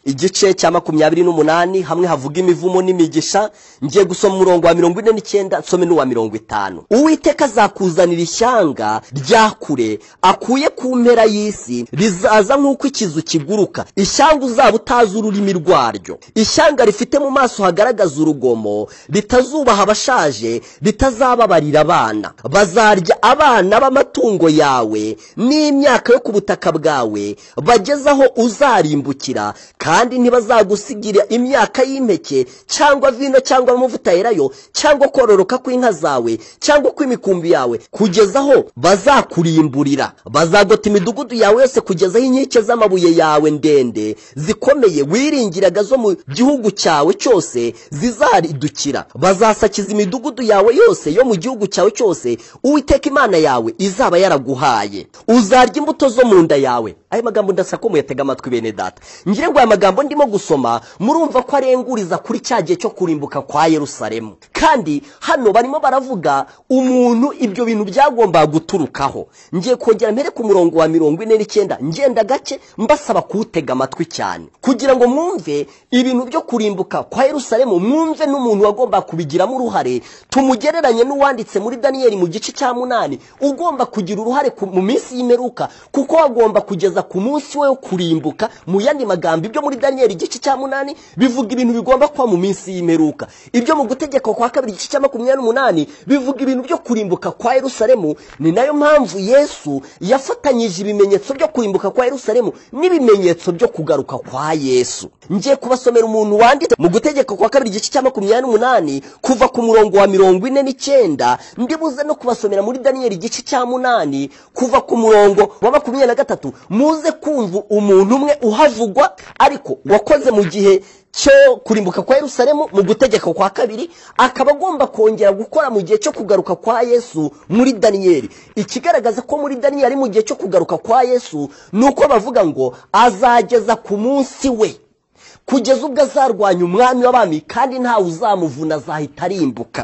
igice cya makumyabiri n'umunani hamwe havuga imivumo n'imigisha. Ngiye gusoma umurongo wa mirongo ine n'icyenda nsome n'uwa mirongo itanu. Uwiteka azakuzanira ishyanga rya kure akuye ku mpera y'isi, rizaza nk'uko ikizu kiguruka, ishyanga uzaba utazi ururimi rwaryo, ishyanga rifite mu maso hagaragaza urugomo, ritazubaha abashaje, ritazababarira abana. Bazarya abana b'amatungo yawe n'imyaka yo ku butaka bwawe, bageze aho uzarimbukira, kandi ntibazagusigira imyaka y'impeke cyangwa vino cyangwa amavuta yerayo cyangwa kororoka kw'inka zawe cyangwa kw'imikumbi yawe, kugeza aho bazakurimburira. Bazagota imidugudu yawe yose kugeza aho inkike z'amabuye yawe ndende zikomeye wiringiraga zo mu gihugu cyawe cyose zizaridukira. Bazasakiza imidugudu yawe yose yo mu gihugu cyawe cyose Uwiteka Imana yawe izaba yaraguhaye. Uzarya imbuto zo mu nda yawe. Ayo magambo ndasako muyatega amatwi bene data. Ngire ngo aya magambo ndimo gusoma murumva ko arenguriza kuri cya gihe cyo kurimbuka kwa Yerusalemu, kandi hano barimo baravuga umuntu ibyo bintu byagomba guturukaho. Ngiye kongera mpere ku murongo wa mirongo ine n'icyenda ngenda gake mbasaba kuwutega amatwi cyane kugira ngo mwumve ibintu byo kurimbuka kwa Yerusalemu, mwumve n'umuntu wagomba kubigiramo uruhare. Tumugereranye n'uwanditse muri Daniyeli mu gice cya munani ugomba kugira uruhare mu minsi y'imperuka, kuko wagomba kugeza ku munsi we wo kurimbuka. Mu yandi magambo ibyo muri Daniyeli igice cya munani bivuga ibintu bigomba kuba mu minsi y'imperuka. Ibyo mu gutegeka kwa kabiri igice cya makumyabiri n'umunani bivuga ibintu byo kurimbuka kwa Yerusalemu. Ni nayo mpamvu Yesu yafatanyije ibimenyetso byo kurimbuka kwa Yerusalemu n'ibimenyetso byo kugaruka kwa Yesu. Ngiye kubasomera umuntu wanditse mu gutegeka kwa kabiri igice cya makumyabiri n'umunani kuva ku murongo wa mirongo ine n'icyenda, ndibuze no kubasomera muri Daniyeli igice cya munani kuva ku murongo wa makumyabiri na gatatu. Muze kumva umuntu umwe uhavugwa ariko wakoze mu gihe cyo kurimbuka kwa Yerusalemu mu gutegeka kwa kabiri, akaba agomba kongera gukora mu gihe cyo kugaruka kwa Yesu muri Daniyeli. Ikigaragaza ko muri Daniyeli ari mu gihe cyo kugaruka kwa Yesu nuko bavuga ngo azageza ku munsi we, kugeza ubwo azarwanya umwami w'abami kandi ntawe uzamuvuna, azahita arimbuka.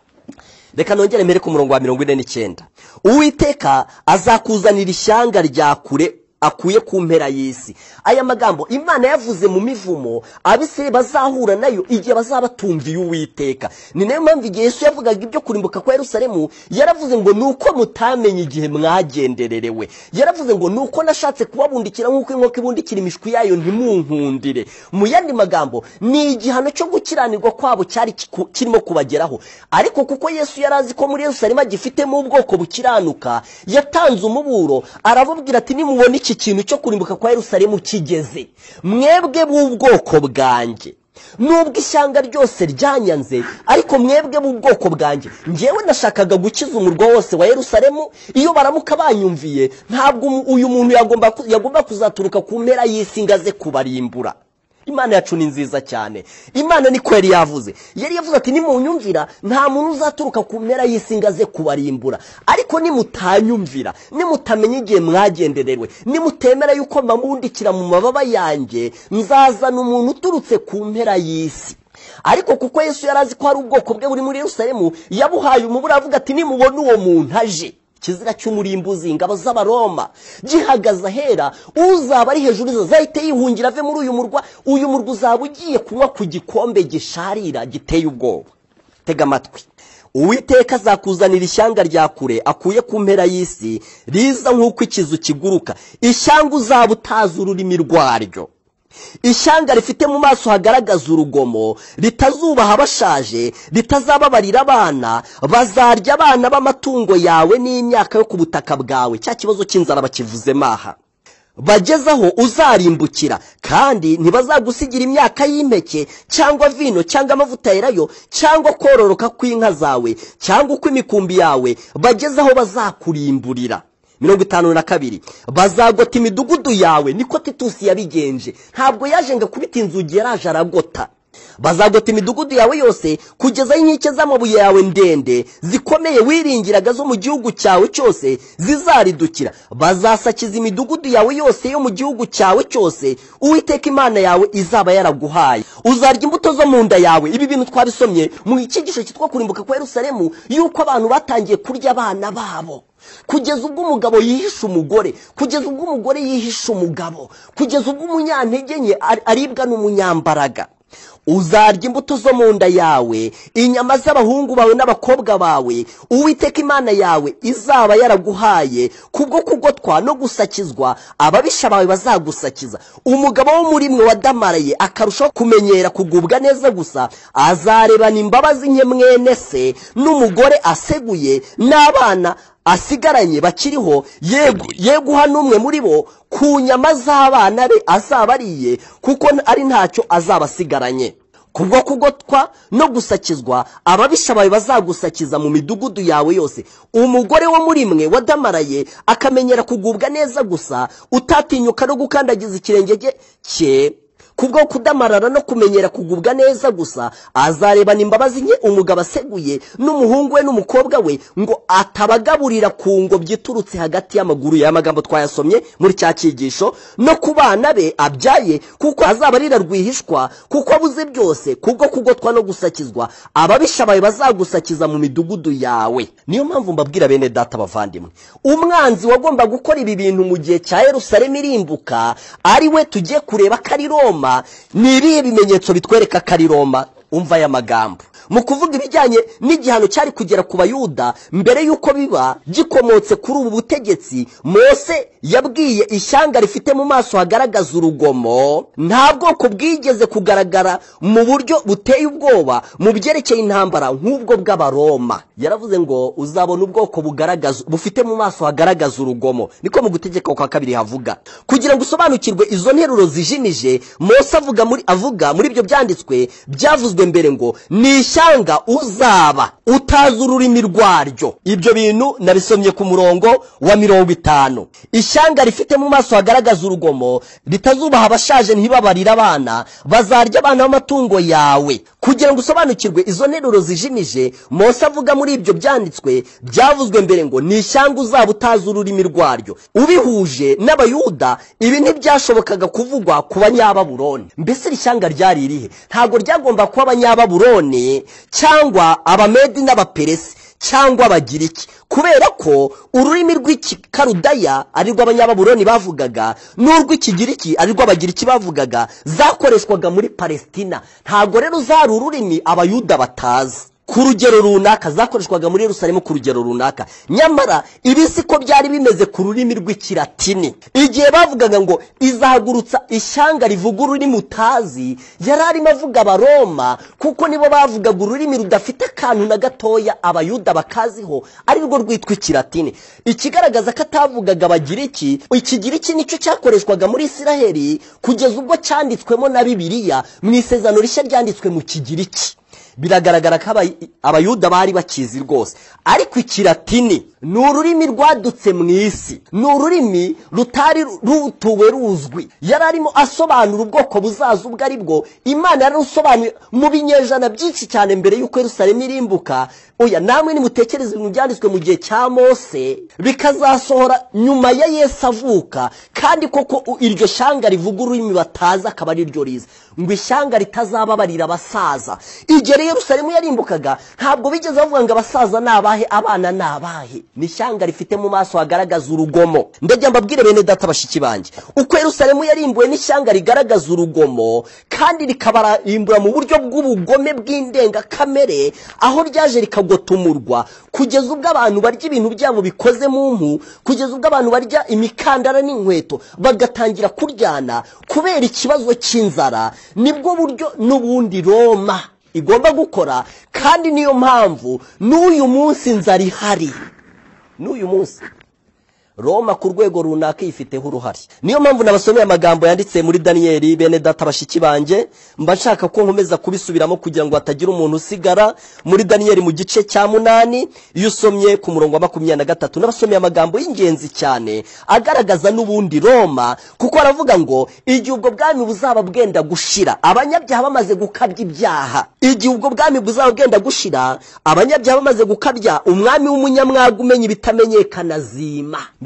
Reka nongere mbere ku murongo wa mirongo ine n'icyenda. Uwiteka azakuzanira ishyanga rya kure akuye ku mpera y'isi. Aya magambo Imana yavuze mu mivumo Abisirayeli bazahura nayo igihe bazabatumviye Uwiteka. Ni nayo mpamvu igihe Yesu yavugaga ibyo kurimbuka kwa Yerusalemu yaravuze ngo nuko mutamenye igihe mwagendererewe. Yaravuze ngo nuko nashatse kubabundikira nk'uko inkoko ibundikira imishwi yayo ntimunkundire. Mu yandi magambo ni igihano cyo gukiranirwa kwabo cyari kirimo kubageraho, ariko kuko Yesu yarazi ko muri Yerusalemu gifitemo ubwoko bukiranuka, yatanze umuburo arababwira ati nimubona iki kintu cyo kurimbuka kwa Yerusalemu kigeze, mwebwe b'ubwoko bwanjye, nubwo ishyanga ryose ryanyanze, ariko mwebwe b'ubwoko bwanjye ngewe nashakaga gukiza umurwa wose wa Yerusalemu. Iyo baramuka banyumviye ntabwo uyu muntu yagomba yagomba kuzaturuka ku mpera y'isi ngaze kubarimbura. Imana yacu ni nziza cyane. Imana niko yari yavuze. Yari yavuze ati nimunyumvira nta muntu uzaturuka ku mpera y'isi ngaze kubarimbura. Ariko nimutanyumvira, nimutamenya igihe mwagenderewe, nimutemera yuko mbamundikira mu mababa yanjye, nzazana umuntu uturutse ku mpera y'isi. Ariko kuko Yesu yarazi ko hari ubwoko bwe buri muri Yerusalemu, yabuhaye umuburo avuga ati nimubona uwo muntu aje, kizira cy'umurimbuzi ingabo z'Abaroma gihagaze ahera, uzaba ari hejuru zazahite yihungira ave muri uyu murwa. Uyu murwa uzaba ugiye kunywa ku gikombe gisharira giteye ubwoba. Tega amatwi. Uwiteka azakuzanira ishyanga rya kure akuye ku mpera y'isi, riza nk'uko ikizu kiguruka, ishyanga uzaba utazi ururimi rwaryo, ishyanga rifite mu maso hagaragaza urugomo, ritazubaha abashaje, ritazababarira abana. Bazarya abana b'amatungo yawe n'imyaka yo ku butaka bwawe. Cya kibazo cy'inzara bakivuze maha. Bageze aho uzarimbukira, kandi ntibazagusigira imyaka y'impeke cyangwa vino cyangwa amavuta yerayo cyangwa kororoka kw'inka zawe cyangwa kw'imikumbi yawe. Bageze aho bazakurimburira. mirongo itanu na kabiri. Bazagota imidugudu yawe. Niko Titusi yabigenje. Ntabwo yaje ngo kubita inzugi, yaraje aragota. Bazagota imidugudu yawe yose kugeza inkike z'amabuye yawe ndende zikomeye wiringiraga zo mu gihugu cyawe cyose zizaridukira. Bazasakiza imidugudu yawe yose yo mu gihugu cyawe cyose Uwiteka Imana yawe izaba yaraguhaye. Uzarya imbuto zo mu nda yawe. Ibi bintu twabisomye mu cyigisho cyitwa kurimbuka kwa Yerusalemu, yuko abantu batangiye kurya abana babo. kugeza ubwo umugabo yihisha umugore, kugeza ubwo umugore yihisha umugabo, kugeza ubwo umunyantege nke aribwa n'umunyambaraga. Uzarya imbuto zo mu nda yawe, inyama z'abahungu bawe n'abakobwa bawe Uwiteka Imana yawe izaba yaraguhaye, kubwo kugotwa no gusakizwa ababisha bawe bazagusakiza. Umugabo wo muri mwe wadamaraye akarushaho kumenyera kugubwa neza gusa, azarebana imbabazi nke mwene se n'umugore aseguye n'abana asigaranye bakiriho, yego yeguha n'umwe muri bo ku nyama z'abana be azaba ariye, kuko ari ntacyo azaba asigaranye. Kubwo kugotwa no gusakizwa ababisha bawe bazagusakiza mu midugudu yawe yose. Umugore wo muri mwe wadamaraye akamenyera kugubwa neza gusa, utatinyuka no gukandagiza ikirenge cye, kubwo kudamarara no kumenyera kugubwa neza gusa, azarebana imbabazi nke umugabo aseguye n'umuhungu we n'umukobwa we, ngo atabagaburira ku ngobyi iturutse hagati y'amaguru. Ya magambo twayasomye muri cya cyigisho. No ku bana be abyaye, kuko azaba arira rwihishwa, kuko abuze byose. Kubwo kugotwa no gusakizwa ababisha bawe bazagusakiza mu midugudu yawe. Niyo mpamvu mbabwira bene data bavandimwe, umwanzi wagomba gukora ibi bintu mu gihe cya Yerusalemu irimbuka ari we tugiye kureba ko ari Roma. Ni ibihe bimenyetso bitwereka ko ari Roma? Umva aya magambo. Mu kuvuga ibijyanye n'igihano cyari kugera ku Bayuda mbere y'uko biba gikomotse kuri ubu butegetsi, Mose yabwiye ishyanga rifite mu maso hagaragaza urugomo, nta bwoko bwigeze kugaragara mu buryo buteye ubwoba mu byerekeye intambara nk'ubwo bw'Abaroma. Yaravuze ngo uzabona ubwoko bugaragaza bufite mu maso hagaragaza urugomo. Niko mu Gutegeka kwa kabiri havuga. Kugira ngo usobanukirwe izo nteruro zijimije Mose avuga muri avuga muri ibyo byanditswe byavuzwe mbere, ngo ni ishyanga uzaba utazi ururimi rwaryo. Ibyo bintu nabisomye ku murongo wa mirongo itanu. Ishyanga rifite mu maso hagaragaza urugomo, ritazubaha abashaje ntibabarira abana, bazarya abana b'amatungo yawe. Kugira ngo usobanukirwe izo nteruro zijimije Mose avuga muri ibyo byanditswe byavuzwe mbere, ngo ni ishyanga uzaba utazi ururimi rwaryo. Ubihuje n'Abayuda ibi ntibyashobokaga kuvugwa ku Banyababuloni. Mbese iri shyanga ryari irihe? Ntago ryagomba kuba Abanyababuloni cyangwa Abamedi n'Abaperesi cyangwa Abagiriki, kubera ko ururimi rw'ikikarudaya ari rwo Abanyababuloni bavugaga n'urw'ikigiriki ari rwo Abagiriki bavugaga zakoreshwaga muri Palestina. Ntago rero zari ururimi Abayuda batazi. Ku rugero runaka zakoreshwaga muri Yerusalemu ku rugero runaka, nyamara ibi siko byari bimeze ku rurimi rw'ikilatini. Igihe bavugaga ngo izahagurutsa ishyanga rivuga ururimi utazi, yari arimo avuga Abaroma, kuko nibo bavugaga ururimi rudafite akantu na gatoya Abayuda bakaziho, ari rwo rwitwa ikilatini. Ikigaragaza ko atavugaga Abagiriki, ikigiriki nicyo cyakoreshwaga muri Isiraheli kugeza ubwo cyanditswemo na Bibiliya mu Isezerano Rishya ryanditswe mu kigiriki. Biragaragara ko Abayuda bari bakizi rwose, ariko ikilatini ni ururimi rwadutse mu isi, ni ururimi rutari rutuwe ruzwi. Yari arimo asobanura ubwoko buzaza ubwo ari bwo. Imana yari usobanuye mu binyejana byinshi cyane mbere y'uko Yerusalemu irimbuka. Oya, namwe nimutekereze ibintu byanditswe mu gihe cya Mose bikazasohora nyuma ya Yesu avuka, kandi koko iryo shyanga rivuga ururimi batazi akaba ari ryo riza, ngo ishyanga ritazababarira abasaza. Igihe Yerusalemu yarimbukaga ntabwo bigeze bavuga ngo abasaza nabahe abana nabahe. Ni ishyanga rifite mu maso hagaragaza urugomo. Ndajya mbabwire bene data bashiki banjye, uko Yerusalemu yarimbuwe n'ishyanga rigaragaza urugomo kandi rikabarimbura mu buryo bw'ubugome bw'indenga kamere, aho ryaje rikagotumurwa kugeza ubwo abantu barya ibintu byabo bikoze mu mpu, kugeza ubwo abantu barya imikandara n'inkweto bagatangira kuryana kubera ikibazo cy'inzara. Nibwo buryo n'ubundi Roma igomba gukora, kandi niyo mpamvu n'uyu munsi inzara ihari. N'uyu munsi Roma ku rwego runaka ifiteho uruhare. Niyo mpamvu nabasomeye amagambo yanditse muri Daniyeli. Bene data bashiki banje, mba nshaka ko nkomeza kubisubiramo kugira ngo hatagira umuntu usigara. Muri Daniyeli mu gice cya munani, iyo usomye ku murongo wa makumyabiri na gatatu, nabasomeye amagambo y'ingenzi cyane agaragaza n'ubundi Roma, kuko aravuga ngo igihe ubwo bwami buzaba bwenda gushira, abanyabyaha bamaze gukabya ibyaha. Igihe ubwo bwami buzaba bwenda gushira, abanyabyaha bamaze gukabya, umwami w'umunyamwaga umenya ibitamenyekana zima.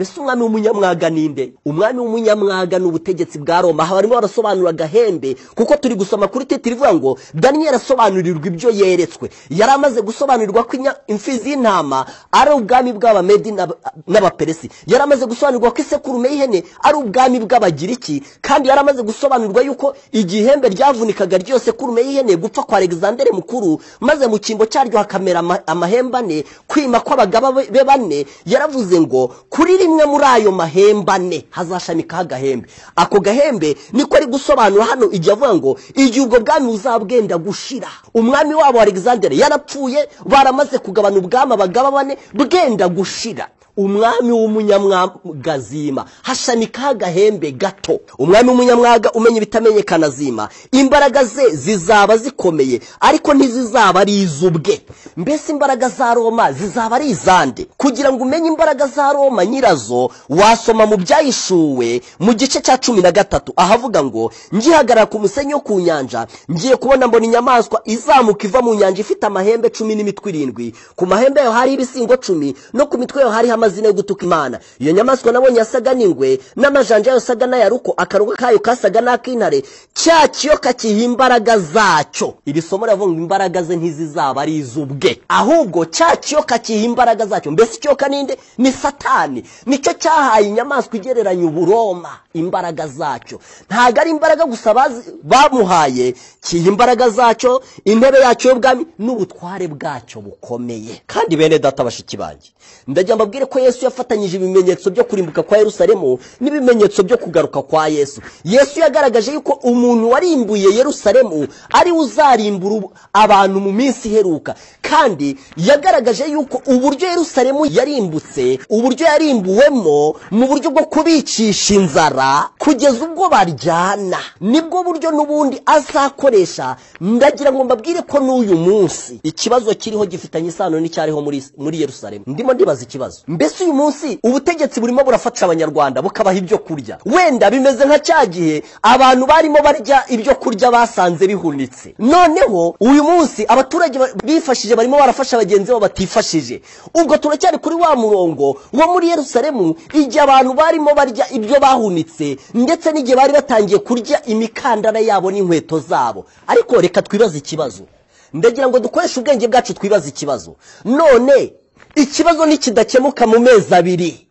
mbese umwami w'umunyamwaga ninde? Umwami w'umunyamwaga ni ubutegetsi bwa Roma. Aha barimo barasobanura agahembe, kuko turi gusoma kuri titiri ivuga ngo Daniyeli asobanurirwa ibyo yeretswe. Yari amaze gusobanurirwa ko imfizi y'intama ari ubwami bw'Abamedi n'Abaperesi. Yari amaze gusobanurirwa ko isekurume y'ihene ari ubwami bw'Abagiriki, kandi yari amaze gusobanurirwa yuko igihembe ryavunikaga ryose sekurume y'ihene gupfa kwa Alexandre mukuru, maze mu kimbo cyaryo hakamera amahembe ane, kwima kw'abagaba be bane. Yaravuze ngo kuri rimwe muri ayo mahembe ane hazashamika agahembe. Ako gahembe niko ari gusobanura hano igihe avuga ngo igihe ubwo bwami buzabwenda gushira. Umwami wabo Alexandre yarapfuye, baramaze kugabana ubwami abagaba bane bwenda gushira. Umwami w'umunyamwaga zima hashamika agahembe gato. Umwami w'umunyamwaga umenya ibitamenyekana zima, imbaraga ze zizaba zikomeye ariko ntizizaba ari izubwe. Mbese imbaraga za Roma zizaba ari izande? Kugira ngo umenye imbaraga za Roma nyirazo, wasoma mu Byahishuwe mu gice cya cumi na gatatu ahavuga ngo ngihagarara ku musenyi wo ku nyanja, ngiye kubona mbona inyamaswa izamuka iva mu nyanja ifite amahembe cumi n'imitwe irindwi. Ku mahembe yayo hari ibisingo cumi, no ku mitwe yayo hari amazina yo gutuka Imana. Iyo nyamaswa nabonye yasaga n'ingwe, n'amajanja yayo yasaga n'ayaruko, akarugo kayo kasaga n'ak'intare, cya kiyoka kiha imbaraga zacyo. Iri somo riravuga ngo imbaraga ze ntizizaba ari izubwe, ahubwo cya kiyoka kiha imbaraga zacyo. Mbese ikiyoka ninde? Ni Satani. Nicyo cyahaye inyamaswa igereranya uburoma imbaraga zacyo. Ntago ari imbaraga gusa bamuhaye, kiha imbaraga zacyo, intebe yacyo y'ubwami n'ubutware bwacyo bukomeye. Kandi bene data bashiki banjye, ndajya mbabwire ko Yesu yafatanyije ibimenyetso byo kurimbuka kwa Yerusalemu n'ibimenyetso byo kugaruka kwa Yesu. Yesu yagaragaje yuko umuntu warimbuye Yerusalemu ari uzarimbura abantu mu minsi iheruka, kandi yagaragaje yuko uburyo Yerusalemu yarimbutse, uburyo yarimbuwemo mu buryo bwo kubicisha inzara kugeza ubwo baryana, nibwo buryo n'ubundi azakoresha. Ndagira ngo mbabwire ko n'uyu munsi ikibazo kiriho gifitanye isano n'icyariho muri muri Yerusalemu. Ndimo ndibaza ikibazo, mbese uyu munsi ubutegetsi burimo burafasha abanyarwanda bukabaha ibyo kurya? Wenda bimeze nka cya gihe abantu barimo barya ibyo kurya basanze bihunitse. Noneho uyu munsi abaturage bifashije barimo barafasha abagenzi babo batifashije. Ubwo turacyari kuri wa murongo wo muri Yerusalemu, igihe abantu barimo barya ibyo bahunitse, ndetse n'igihe bari batangiye kurya imikandara yabo n'inkweto zabo. Ariko reka twibaze ikibazo, ndagira ngo dukoreshe ubwenge bwacu twibaze ikibazo. None ikibazo nikidakemuka mu mezi abiri,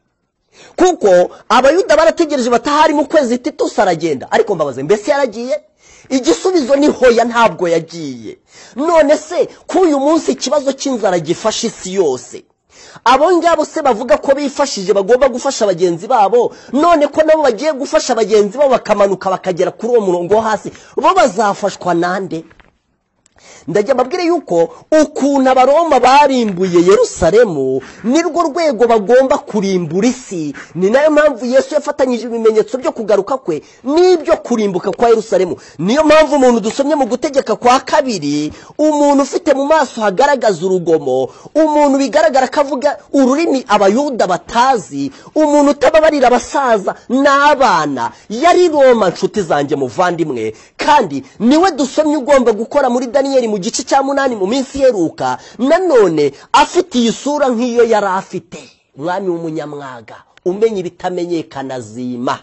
kuko abayuda barategereje batahari mu kwezi Titus aragenda, ariko mbabaze mbese yaragiye? Igisubizo ni hoya, ntabwo yagiye. None se ko uyu munsi ikibazo cy'inzara gifasha isi yose, abo ngabo se bavuga ko bifashije bagomba gufasha abagenzi babo, none ko nabo bagiye gufasha abagenzi babo bakamanuka bakagera kuri uwo murongo wo hasi, bo bazafashwa nande? Ndajya mbabwire yuko ukuntu abaroma barimbuye Yerusalemu nirwo rwego bagomba kurimbura isi. Ni nayo mpamvu Yesu yafatanyije ibimenyetso byo kugaruka kwe n'ibyo kurimbuka kwa Yerusalemu. Niyo mpamvu umuntu dusomye mu gutegeka kwa kabiri, umuntu ufite mu maso hagaragaza urugomo, umuntu bigaragara kavuga ururimi abayuda batazi, umuntu utababarira abasaza n'abana, yari Roma. Nshuti zanjye muvandimwe, kandi niwe dusomye ugomba gukora muri Daniyeli mu gice cya munani mu minsi iheruka, nanone afite isura nk'iyo yari afite. Umwami w'umunyamwaga umenya ibitamenyekana zima.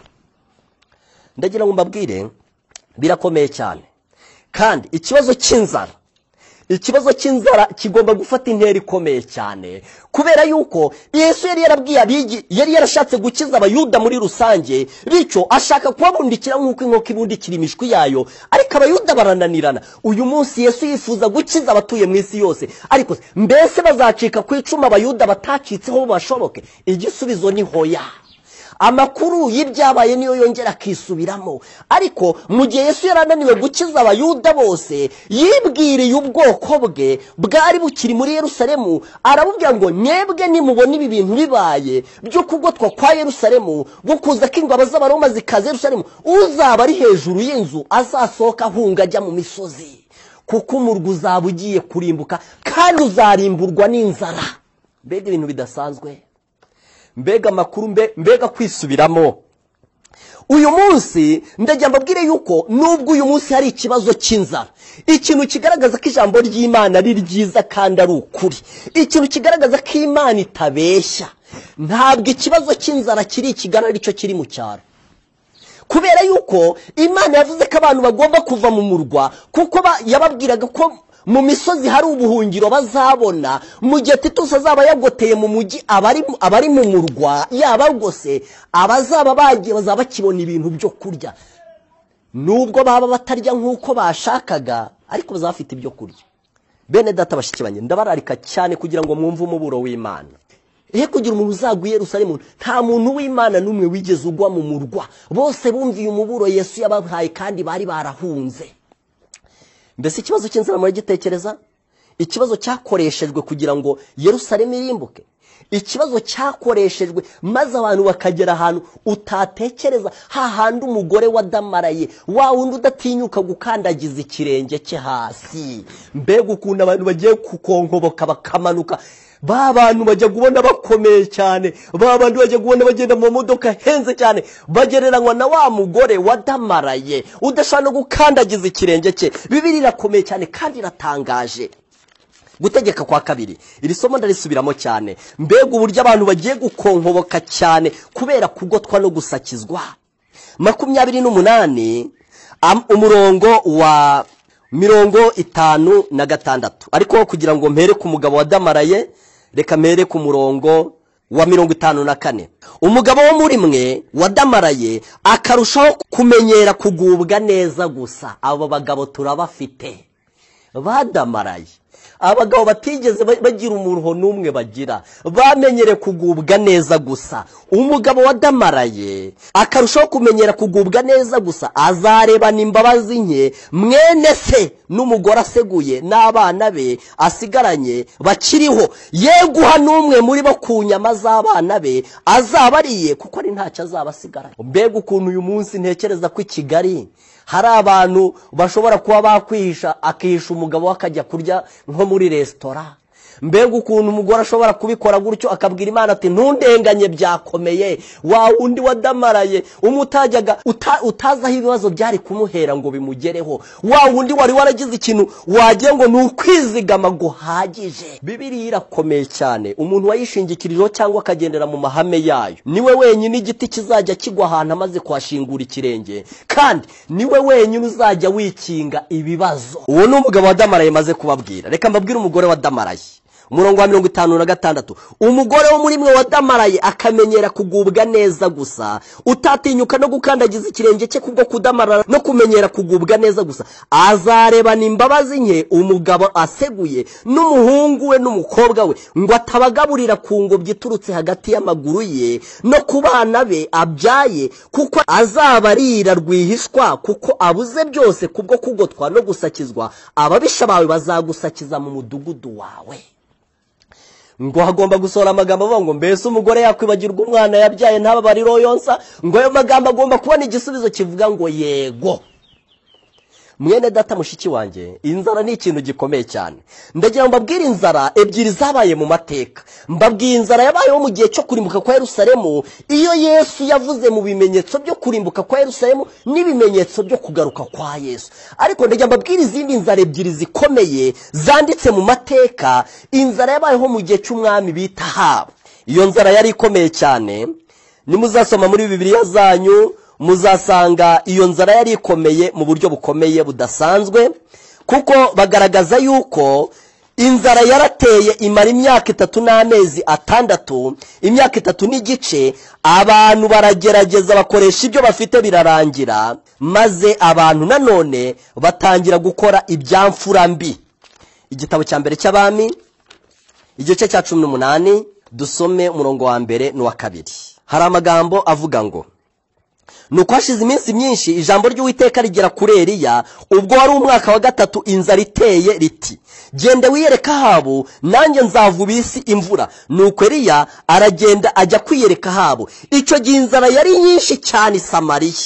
Ndagira ngo mbabwire birakomeye cyane, kandi ikibazo cy'inzara ikibazo cy'inzara kigomba gufata intera ikomeye cyane, kubera yuko Yesu yari yarabwiye abigi, yari yarashatse gukiza abayuda muri rusange, bityo ashaka kubabundikira nk'uko inkoko ibundikira imishwi yayo, ariko abayuda barananirana. Uyu munsi Yesu yifuza gukiza abatuye mu isi yose, ariko mbese bazacika ku icuma abayuda batacitseho bashoboke? Igisubizo ni hoya. Amakuru y'ibyabaye niyo yongera akisubiramo. Ariko mu gihe Yesu yarananiwe gukiza abayuda bose, yibwiriye ubwoko bwe bwari bukiri muri Yerusalemu, arabubwira ngo mwebwe nimubona ibi bintu bibaye byo kugotwa kwa Yerusalemu, bwo kuza k'ingabo z'abaroma zikaza Yerusalemu, uzaba ari hejuru y'inzu azasohoka ahunga ajya mu misozi, kuko umurwa uzaba ugiye kurimbuka kandi uzarimburwa n'inzara. Mbega ibintu bidasanzwe, mbega amakuru, mbega kwisubiramo. uyu munsi ndagira mbabwire yuko nubwo uyu munsi hari ikibazo cy'inzara, ikintu kigaragaza ko ijambo ry'Imana ari ryiza kandi ari ukuri, ikintu kigaragaza ko Imana itabeshya, ntabwo ikibazo cy'inzara kiri ikigana aricyo kiri mu cyaro, kubera yuko Imana yavuze ko abantu bagomba kuva mu murwa, kuko yababwiraga ko mu misozi hari ubuhungiro bazabona mu gihe Titusi azaba yagoteye mu mujyi. abari abari mu murwa yaba rwose abazaba bagiye bazaba bakibona ibintu byo kurya, nubwo baba batarya nk'uko bashakaga ariko bazaba bafite ibyo kurya. Bene data bashiki banjye, ndabararika cyane kugira ngo mwumve umuburo w'Imana. Ehe kugira umuntu uzaguye Yerusalemu, nta muntu w'Imana n'umwe wigeze ugwa mu murwa, bose bumviye umuburo Yesu yabahaye kandi bari barahunze. Mbese ikibazo cy'inzara muri gitekereza, ikibazo cyakoreshejwe kugira ngo Yerusalemu irimbuke, ikibazo cyakoreshejwe maze abantu bakagera ahantu utatekereza, hahandi umugore wadamaraye, wa wundi udatinyuka gukandagiza ikirenge cye hasi. Mbega ukuntu abantu bagiye kukonkoboka bakamanuka, ba bantu bajya kubona bakomeye cyane, ba bantu bajya kubona bagenda mu modoka henze cyane, bagereranywa na wa mugore wadamaraye udashaka no gukandagiza ikirenge cye. Bibiri irakomeye cyane kandi iratangaje. Gutegeka kwa kabiri, iri somo ndarisubiramo cyane. Mbega uburyo abantu bagiye gukonkoboka cyane kubera kugotwa no gusakizwa. makumyabiri n'umunani umurongo wa mirongo itanu na gatandatu. Ariko kugira ngo mpere ku mugabo wadamaraye, reka mpere ku murongo wa mirongo itanu na kane. Umugabo wo muri mwe wadamaraye akarushaho kumenyera kugubwa neza gusa. Abo bagabo turabafite badamaraye, abagabo batigeze bagira umuruho n'umwe bagira, bamenyere kugubwa neza gusa. Umugabo wadamaraye akarushaho kumenyera kugubwa neza gusa, azarebana imbabazi nke mwene se n'umugore aseguye n'abana be asigaranye bakiriho, yeguha n'umwe muri bo ku nyama z'abana be azabariye, kuko ari ntacyo azaba asigaranye. Mbega ukuntu uyu munsi ntekereza ko i Kigali hari abantu bashobora kuba bakwihisha, akihisha umugabo we akajya kurya nko muri resitora. Mbega ukuntu umugore ashobora kubikora gutyo akabwira Imana ati ntundenganye byakomeye. Wa undi wadamaraye umutajyaga uta, utazaho ibibazo byari kumuhera ngo bimugereho, wa undi wari waragize ikintu wagiye ngo nukwizigama guhagije. Bibiri irakomeye cyane. Umuntu wayishingikirijeho cyangwa akagendera mu mahame yayo, niwe wenyine igiti kizajya kigwa ahantu amaze kuhashingura ikirenge, kandi niwe wenyine uzajya wikinga ibibazo. Uwo ni umugabo wadamaraye maze kubabwira. Reka mbabwire umugore wadamaraye. Umurongo wa mirongo itanu na gatandatu. Umugore wo muri mwe wadamaraye akamenyera kugubwa neza gusa, utatinyuka no gukandagiza ikirenge cye kubwo kudamarara no kumenyera kugubwa neza gusa, azarebana imbabazi nke umugabo aseguye n'umuhungu we n'umukobwa we, ngo atabagaburira ku ngobyi iturutse hagati y'amaguru ye no ku bana be abyaye, kuko azabarira rwihishwa, kuko abuze byose kubwo kugotwa no gusakizwa. Ababisha bawe bazagusakiza mu mudugudu wawe. Ngo hagomba gusohora amagambo avuga ngo mbese umugore yakwibagirwa umwana yabyaye ntababariro yonsa. Ngo ayo magambo agomba kubona igisubizo kivuga ngo yego. Mwene data mushiki wanjye, inzara ni ikintu gikomeye cyane. Ndagira ngo mbabwire inzara ebyiri zabaye mu mateka. Mbabwiye inzara yabayeho mu gihe cyo kurimbuka kwa Yerusalemu, iyo Yesu yavuze mu bimenyetso byo kurimbuka kwa Yerusalemu n'ibimenyetso byo kugaruka kwa Yesu. Ariko ndagira mbabwire izindi nzara ebyiri zikomeye zanditse mu mateka. Inzara yabayeho mu gihe cy'umwami bita Ahabu. Iyo nzara yari ikomeye cyane. Nimuzasoma muri Bibiliya zanyu muzasanga iyo nzara yari ikomeye mu buryo bukomeye budasanzwe, kuko bagaragaza yuko inzara yarateye imara imyaka itatu n'amezi atandatu, imyaka itatu n'igice. Abantu baragerageza bakoresha ibyo bafite birarangira, maze abantu nanone batangira gukora ibyamfura mbi. Igitabo cya mbere cy'Abami igice cya cumi n'umunani, dusome umurongo wa mbere n'uwa kabiri. Hari amagambo avuga ngo, nuko hashize iminsi myinshi ijambo ry'Uwiteka rigera kuri Eliya, ubwo wari umwaka wa gatatu, inzara iteye riti, gende wiyereka Ahabu, nanjye nzavuba isi imvura. Nuko Eliya aragenda ajya kwiyereka Ahabu. Icyo gihe inzara yari nyinshi cyane i Samariya.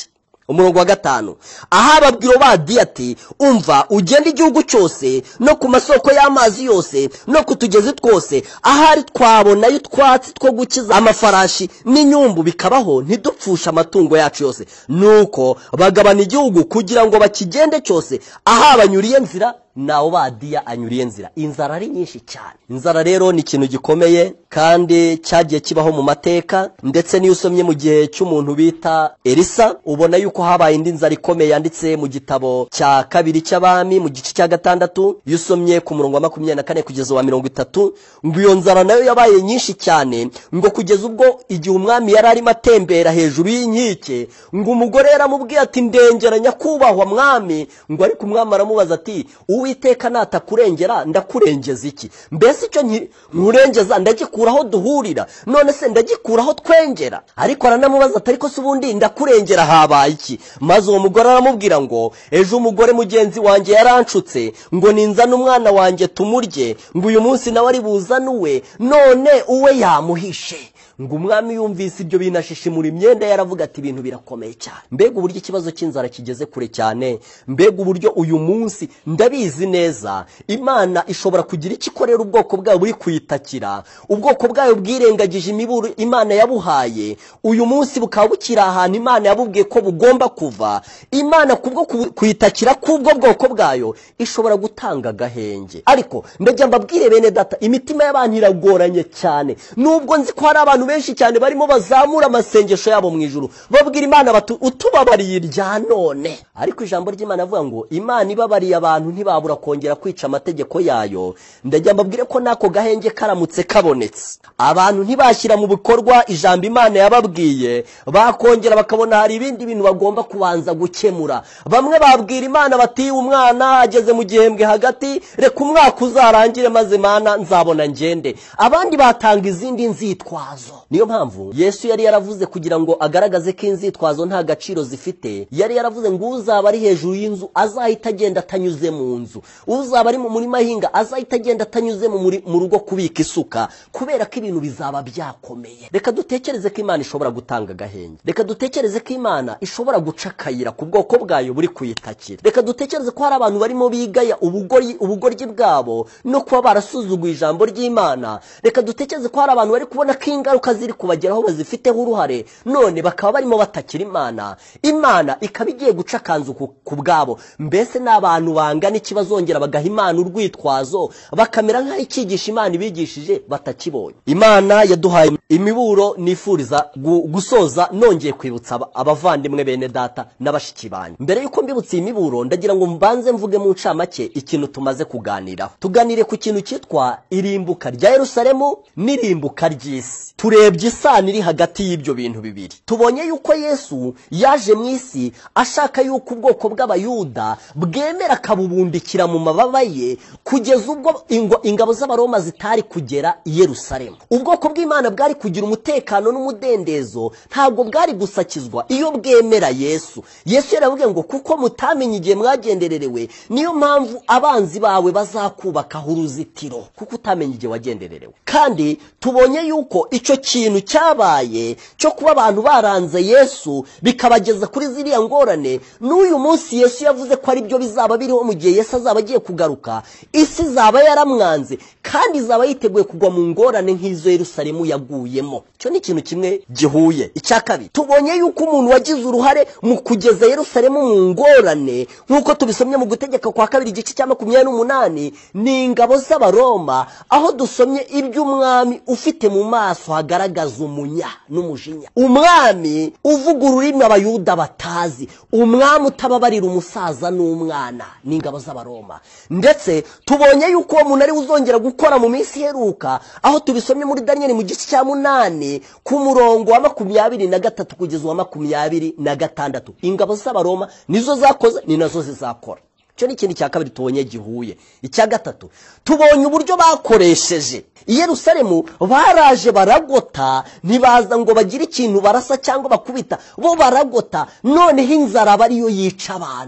umurongo wa gatanu, aha babwira Obadiya ati umva ugenda igihugu cyose no ku masoko y'amazi yose no ku tugezi twose, ahari twabonayo utwatsi two gukiza amafarashi n'inyumbu bikabaho ntidupfusha amatungo yacu yose. Nuko bagabana igihugu kugira ngo bakigende cyose, aha banyuriye nzira na Obadiya anyuriye nzira. Inzara ari nyinshi cyane. Inzara rero ni ikintu gikomeye kandi cyagiye kibaho mu mateka, ndetse niyo usomye mu gihe cy'umuntu bita Elisa ubona yuko habaye indi nzara ikomeye yanditse mu gitabo cya kabiri cy'abami mu gice cya gatandatu, iyo usomye ku murongo wa makumyabiri na kane kugeza wa mirongo itatu, ngo iyo nzara nayo yabaye nyinshi cyane, ngo kugeza ubwo igihe umwami yari arimo atembera hejuru y'inkike, ngo umugore yaramubwiye ati ndengera nyakubahwa mwami, ngo ariko umwami aramubaza ati Uwiteka natakurengera ndakurengeza iki? Mbese icyo nkurengeza ndagikuraho duhurira, none se ndagikuraho twengera? Ariko aranamubaza ati ariko se ubundi ndakurengera habaye iki? Maze uwo mugore aramubwira ngo ejo umugore mugenzi wanjye yaranshutse ngo ninzana umwana wanjye tumurye, ngo uyu munsi nawe ari buzanuwe, none uwe yamuhishe. Ngo umwami yumvise ibyo binashishimura imyenda yaravuga ati ibintu birakomeye cyane. Mbega uburyo ikibazo cy'inzara kigeze kure cyane, mbega uburyo uyu munsi ndabizi neza Imana ishobora kugira icyo ikorera ubwoko bwayo buri kuyitakira, ubwoko bwayo bwirengagije imiburo Imana yabuhaye, uyu munsi bukaba bukiri ahantu Imana yabubwiye ko bugomba kuva. Imana kubwo kuyitakira kubwo bwoko bwayo ishobora gutanga agahenge. Ariko ndajya mbabwire bene data, imitima y'abantu iragoranye cyane, nubwo nzi ko hari abantu benshi cyane barimo bazamura amasengesho yabo mu ijuru babwira Imana batu utubabariye irya none. Ariko ijambo ry'Imana avuga ngo Imana ibabariye abantu ntibabura kongera kwica amategeko yayo. Ndajya mbabwire ko nako gahenge karamutse kabonetse, abantu ntibashyira mu bikorwa ijambo Imana yababwiye, bakongera bakabona hari ibindi bintu bagomba kubanza gukemura. Bamwe babwira Imana bati umwana ageze mu gihembwe hagati, reka umwaka uzarangire maze Mana nzabona ngende. Abandi batanga izindi nzitwazo. Niyo mpamvu Yesu yari yaravuze kugira ngo agaragaze ko inzitwazo nta gaciro zifite, yari yaravuze ngo uzaba ari hejuru y'inzu azahita agenda atanyuze mu nzu, uzaba ari mu murima hinga azahita agenda atanyuze mu rugo kubika isuka, kubera ko ibintu bizaba byakomeye. Reka dutekereze ko Imana ishobora gutanga agahenge, reka dutekereze ko Imana ishobora guca akayira ku bwoko bwayo buri kuyitakira. Reka dutekereze ko hari abantu barimo bigaya ubugoryi ubugoryi bwabo no kuba barasuzuguye ijambo ry'Imana. Reka dutekereze ko hari abantu bari kubona ko ingaruka ziri kubageraho bazifiteho uruhare, none bakaba barimo batakira Imana. Imana ikaba igiye guca akanzu ku bwabo. Mbese n'abantu bangana ikibazongera bagaha Imana urwitwazo bakamera nk'aho icyigisha Imana ibigishije batakibonye. Imana yaduhaye imiburo nifuriza gusoza nongeye kwibutsa abavandimwe bene data n'abashiki banyu. Mbere yuko mbibutsa iyi miburo ndagira ngo mbanze mvuge mu ncamake ikintu tumaze kuganiraho. Tuganire ku kintu cyitwa irimbuka rya Yerusalemu n'irimbuka ry'isi. Turebye isano iri hagati y'ibyo bintu bibiri. Tubonye yuko Yesu yaje mu isi ashaka yuko ubwoko bw'Abayuda bwemera kabubundikira mu mababa ye kugeza ubwo ingabo z'Abaroma zitari kugera i Yerusalemu. Ubwoko bw'Imana bwari kugira umutekano n'umudendezo, ntabwo bwari gusakizwa iyo bwemera Yesu. Yesu yaravuga ngo kuko mutamenye igihe mwagendererewe, niyo mpamvu abanzi bawe bazakubakaho uruzitiro, kuko utamenye igihe wagendererewe. Kandi tubonye yuko icyo kintu cyabaye cyo kuba abantu baranze Yesu bikabageza kuri ziriya ngorane, n'uyu munsi Yesu yavuze ko ari byo bizaba biriho mu gihe Yesu azaba agiye kugaruka. Isi izaba yaramwanze kandi izaba yiteguye kugwa mu ngorane nk'izo Yerusalemu yaguyemo. Cyo ni ikintu kimwe gihuye. Icya kabiri, tubonye yuko umuntu wagize uruhare mu kugeza Yerusalemu mu ngorane nk'uko tubisomye mu Gutegeka kwa kabiri igice cya makumyabiri n'umunani ni ingabo z'Abaroma, aho dusomye iby'umwami ufite mu maso hagaragaza umunya n'umujinya, umwami uvuga ururimi Abayuda batazi, umwami utababarira umusaza n'umwana, ni ingabo z'Abaroma. Ndetse tubonye yuko uwo muntu ari uzongera gukora mu minsi iheruka, aho tubisomye muri Daniel mu gice cya munani ku murongo wa makumyabiri na gatatu kugeza wa makumyabiri na gatandatu. Ingabo z'Abaroma nizo zakoze, ni nazo zizakora. Cyo ni ikindi cya kabiri tubonye gihuye. Icya gatatu, tubonye uburyo bakoresheje i Yerusalemu. Baraje baragota, ntibaza ngo bagire ikintu barasa cyangwa bakubita, bo baragota, noneho inzara bariyo yica abantu.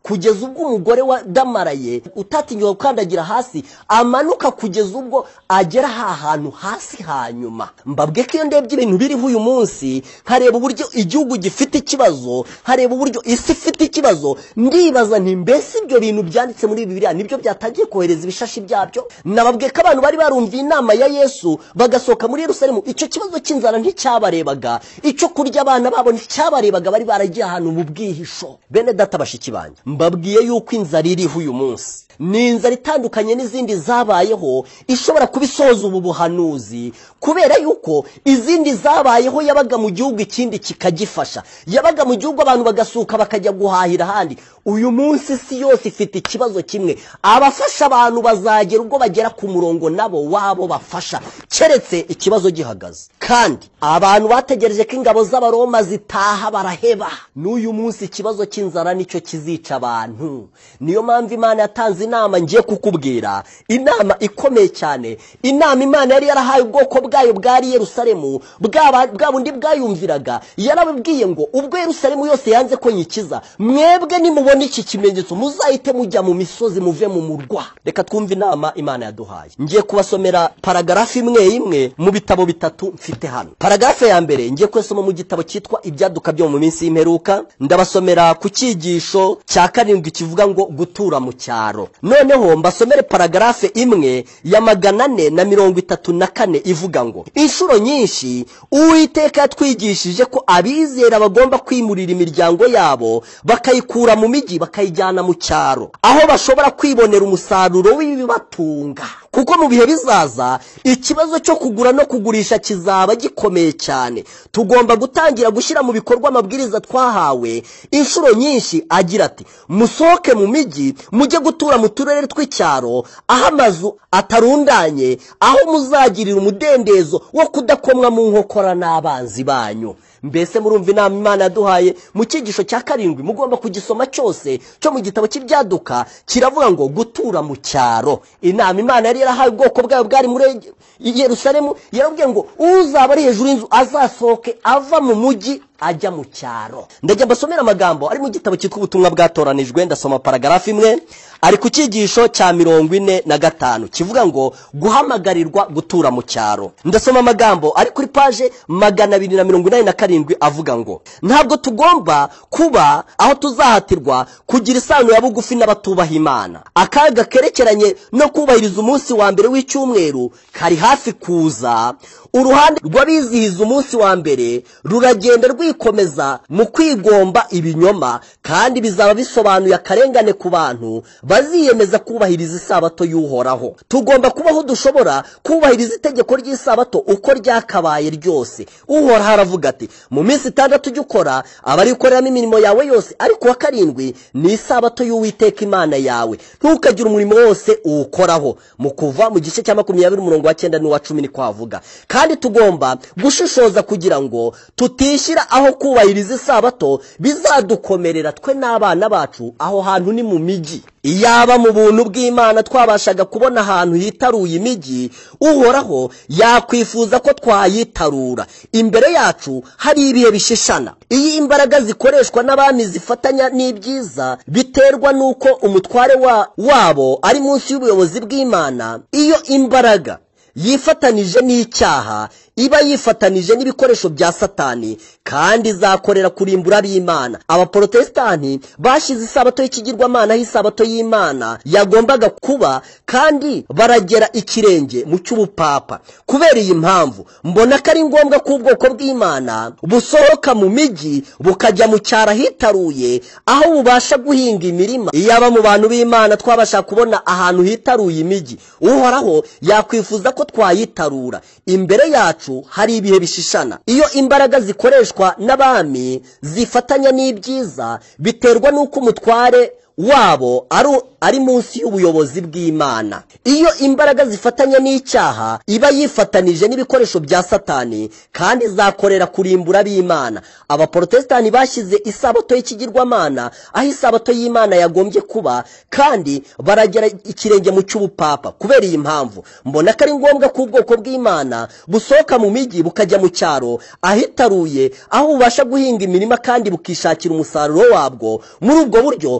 kugeza ubwo umugore wa damaraye utatinyuka gukandagira hasi amanuka kugeza ubwo agera ha hantu hasi hanyuma. Mbabwe ko iyo ndebye ibintu biriho uyu munsi nkareba uburyo igihugu gifite ikibazo, nkareba uburyo isi ifite ikibazo, ndibaza nti mbese ibyo bintu byanditse muri Bibiliya nibyo byatangiye kohereza ibishashi byabyo? Nababwe ko abantu bari barumviye inama ya Yesu bagasohoka muri Yerusalemu, icyo kibazo cy'inzara nticyabarebaga, icyo kurya abana babo nticyabarebaga, bari baragiye ahantu mu bwihisho. Bene data bashiki banjye, mbabwiye yuko inzara iriho uyu munsi ni inzara itandukanye n'izindi zabayeho, ishobora kubisohoza ubu buhanuzi, kubera yuko izindi zabayeho yabaga mu gihugu ikindi kikagifasha, yabaga mu gihugu abantu bagasuka bakajya guhahira ahandi. Uyu munsi isi yose ifite ikibazo kimwe, abafasha abantu bazagera ubwo bagera ku murongo nabo wabo bafasha, keretse ikibazo gihagaze. Kandi abantu bategereje ko ingabo z'abaroma zitaha baraheba. N'uyu munsi ikibazo cy'inzara nicyo kizica abantu. Niyo mpamvu Imana yatanze inama ngiye kukubwira, inama ikomeye cyane, inama Imana yari yarahaye ubwoko bwayo bwari Yerusalemu, bwa bundi bwayumviraga. Yarababwiye ngo ubwo Yerusalemu yose yanze ko nyikiza, mwebwe nimubona iki kimenyetso muzahite mujya mu misozi muve mu murwa. Reka twumve inama Imana yaduhaye. Ngiye kubasomera paragarafu imwe imwe mu bitabo bitatu mfite hano. Paragarafu ya mbere ngiye kwesoma mu gitabo cyitwa Ibyaduka byo mu minsi y'imperuka, ndabasomera ku cyigisho cya karindwi kivuga ngo gutura mu cyaro. Noneho mbasomere paragarafe imwe ya magana ane na mirongo itatu na kane ivuga ngo inshuro nyinshi Uwiteka yatwigishije ko abizera bagomba kwimurira imiryango yabo bakayikura mu migi bakayijyana mu cyaro, aho bashobora kwibonera umusaruro w'ibibatunga. Kuko mu bihe bizaza ikibazo cyo kugura no kugurisha kizaba gikomeye cyane. Tugomba gutangira gushyira mu bikorwa amabwiriza twahawe. Inshuro nyinshi agira ati musohoke mu migi mujye gutura mu turere tw'icyaro, aho amazu atarundanye, aho muzagirira umudendezo wo kudakomwa mu nkokora n'abanzi banyu. Mbese murumva inama Imana yaduhaye mu cyigisho cya karindwi, mugomba kugisoma cyose cyo mu gitabo cy'Ibyaduka, kiravuga ngo gutura mu cyaro. Inama Imana yari yarahaye ubwoko bwayo bwari muri Yerusalemu, yarabwiye ngo uzaba ari hejuru y'inzu azasohoke ava mu mujyi ajya mu cyaro. Ndajya mbasomera amagambo ari mu gitabo cyitwa Ubutumwa Bwatoranijwe. Ndasoma paragarafu imwe ari ku cyigisho cya mirongo ine na gatanu kivuga ngo guhamagarirwa gutura mu cyaro. Ndasoma amagambo ari kuri paje magana abiri na mirongo inani na karindwi avuga ngo ntabwo tugomba kuba aho tuzahatirwa kugira isano ya bugufi n'abatubaha Imana. Akaga kerekeranye no kubahiriza umunsi wa mbere w'icyumweru kari hafi kuza. Uruhande rw'abizihiza umunsi wa mbere ruragenda rwikomeza mu kwigomba ibinyoma, kandi bizaba bisobanuye akarengane ku bantu baziyemeza kubahiriza isabato y'Uhoraho. Tugomba kubaho dushobora kubahiriza itegeko ry'isabato uko ryakabaye ryose. Uhoraho aravuga ati mu minsi itandatu ujye ukora, abari ukoreramo imirimo yawe yose, ariko wa karindwi ni isabato y'Uwiteka Imana yawe, ntukagire umurimo wose uwukoraho. Mu Kuva mu gice cya makumyabiri umurongo wa cyenda n'uwa cumi ni kwavuga. Kandi tugomba gushishoza kugira ngo tutishyira aho kubahiriza isabato bizadukomerera twe n'abana bacu. Aho hantu ni mu migi. Iyaba mu buntu bw'Imana twabashaga kubona ahantu hitaruye imigi, Uhoraho yakwifuza ko twayitarura. Imbere yacu hari ibihe bishishana. Iyi imbaraga zikoreshwa n'abami zifatanya n'ibyiza biterwa nuko umutware wa wabo ari munsi y'ubuyobozi bw'Imana. Iyo imbaraga yifatanije n'icyaha iba yifatanije n'ibikoresho bya Satani, kandi izakorera kurimbura ab'Imana. Abaprotestanti bashize isabato y'ikigirwamana aho isabato y'Imana yagombaga kuba, kandi baragera ikirenge mu cy'ubupapa. Kubera iyi mpamvu mbona ko ari ngombwa ko ubwoko bw'Imana busohoka mu migi bukajya mu cyaro hitaruye, aho bubasha guhinga imirima. Iyaba mu bantu b'Imana twabasha kubona ahantu hitaruye imigi, Uhoraho yakwifuza ko twayitarura. Imbere yacu hari ibihe bishishana. Iyo imbaraga zikoreshwa n'abami zifatanya n'ibyiza biterwa nuko umutware wabo ari ari munsi y'ubuyobozi bw'Imana. Iyo imbaraga zifatanya n'icyaha iba yifatanije n'ibikoresho bya Satani, kandi izakorera kurimbura ab'Imana. Abaprotestanti bashyize isabato y'ikigirwamana aho isabato y'Imana yagombye kuba, kandi baragera ikirenge mu cy'ubupapa. Kubera iyi mpamvu mbona ko ari ngombwa ko ubwoko bw'Imana busohoka mu migi bukajya mu cyaro ahitaruye, aho bubasha guhinga imirima kandi bukishakira umusaruro wabwo. Muri ubwo buryo basho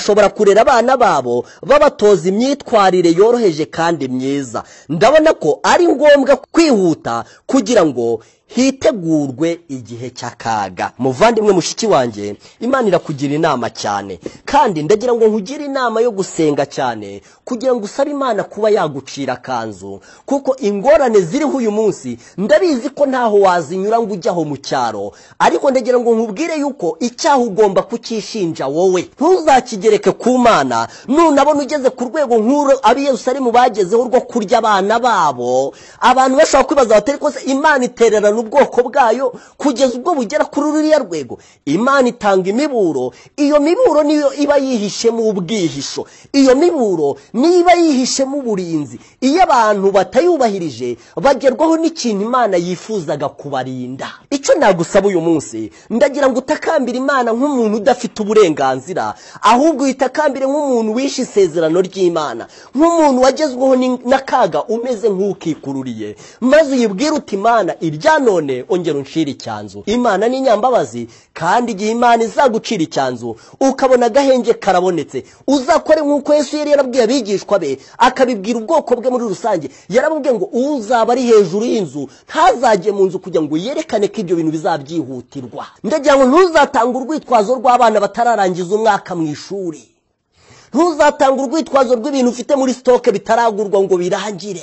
bashobora kurera abana babo babatoza imyitwarire yoroheje kandi myiza. Ndabona ko ari ngombwa kwihuta kugira ngo hitegurwe igihe cy'akaga. Muvandimwe mushiki wanjye, Imana irakugira inama cyane, kandi ndagira ngo nkugire inama yo gusenga cyane kugira ngo usabe Imana kuba yagucira kanzu, kuko ingorane ziriho uyu munsi ndabizi ko ntaho wazinyura ngo ujyaho mu cyaro, ariko ndagira ngo nkubwire yuko icyaha ugomba kukishinja wowe, ntuzakigereke ku Mana. Nunabona ugeze ku rwego nk'uru abi Yerusalemu bagezeho rwo kurya abana babo, abantu bashobora kwibaza batari ko se Imana itererana ubwoko bwayo kugeza ubwo bugera kuri ruriya rwego? Imana itanga imiburo, iyo miburo niyo iba yihishemo ubwihisho, iyo miburo niba yihishemo uburinzi. Iyo abantu batayubahirije bagerwaho n'ikintu Imana yifuzaga kubarinda. Icyo nagusaba uyu munsi, ndagira ngo utakambire Imana nk'umuntu udafite uburenganzira, ahubwo uyitakambire nk'umuntu wishe isezerano ry'Imana, nk'umuntu wagezweho n'akaga umeze nk'ukikururiye, maze uyibwire uti Imana irya none ongera unshira icyanzu. Imana ni nyambabazi, kandi igihe Imana izagucira icyanzu ukabona agahenge karabonetse, uzakore nk'uko Yesu yari yarabwiye abigishwa be, akabibwira ubwoko bwe muri rusange. Yarabwiye ngo uzaba ari hejuru y'inzu ntazajye mu nzu kugira ngo yerekane ko ibyo bintu bizabyihutirwa. Ndagira ngo ntuzatanga urwitwazo rw'abana batararangiza umwaka mu ishuri, ntuzatanga urwitwazo rw'ibintu ufite muri stoke bitaragurwa ngo birangire.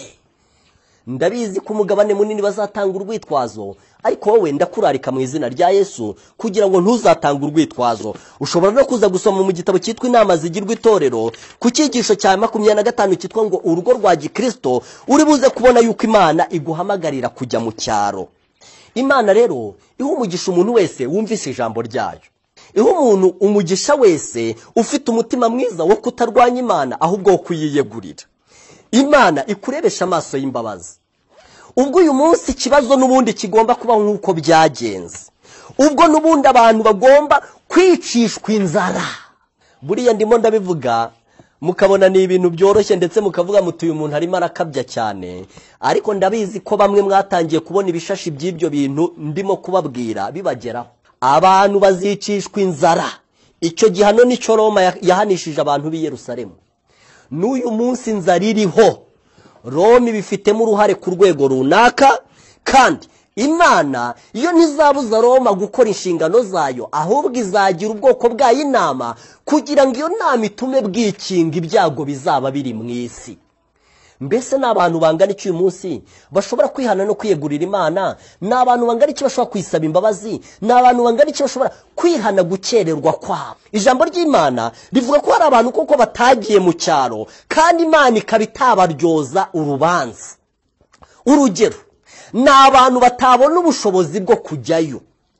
Ndabizi ko umugabane munini bazatanga urwitwazo, ariko wowe ndakurarika mu izina rya Yesu kugira ngo ntuzatanga urwitwazo. Ushobora no kuza gusoma mu gitabo cyitwa Inama zigirwa itorero ku cyigisho cya makumyabiri na gatanu cyitwa ngo urugo rwa Gikristo, uri buze kubona yuko Imana iguhamagarira kujya mu cyaro. Imana rero iha umugisha umuntu wese wumvise ijambo ryayo, iha umuntu umugisha wese ufite umutima mwiza wo kutarwanya Imana ahubwo wo kuyiyegurira. Imana ikurebesha amaso y'imbabazi. Ubwo uyu munsi ikibazo n'ubundi kigomba kuba nk'uko byagenze, ubwo n'ubundi abantu bagomba kwicishwa inzara. Buriya ndimo ndabivuga mukabona ni ibintu byoroshye, ndetse mukavuga muti uyu muntu arimo arakabya cyane, ariko ndabizi ko bamwe mwatangiye kubona ibishashi by'ibyo bintu ndimo kubabwira bibageraho. Abantu bazicishwa inzara. Icyo gihano nicyo Roma yahanishije abantu b'i Yerusalemu. N'uyu munsi inzara iriho, Roma ibifitemo uruhare ku rwego runaka, kandi Imana iyo ntizabuza Roma gukora inshingano zayo, ahubwo izagira ubwoko bwayo inama kugira ngo iyo nama itume bwikinga ibyago bizaba biri mu isi. Mbese n'abantu bangana iki uyu munsi bashobora kwihana no kwiyegurira Imana? N'abantu bangana iki bashobora kwisaba imbabazi? N'abantu bangana iki bashobora kwihana gukererwa kwabo? Ijambo ry'Imana rivuga ko hari abantu koko batagiye mu cyaro, kandi Imana ikaba itabaryoza urubanza. Urugero, n'abantu batabona ubushobozi bwo kujyayo,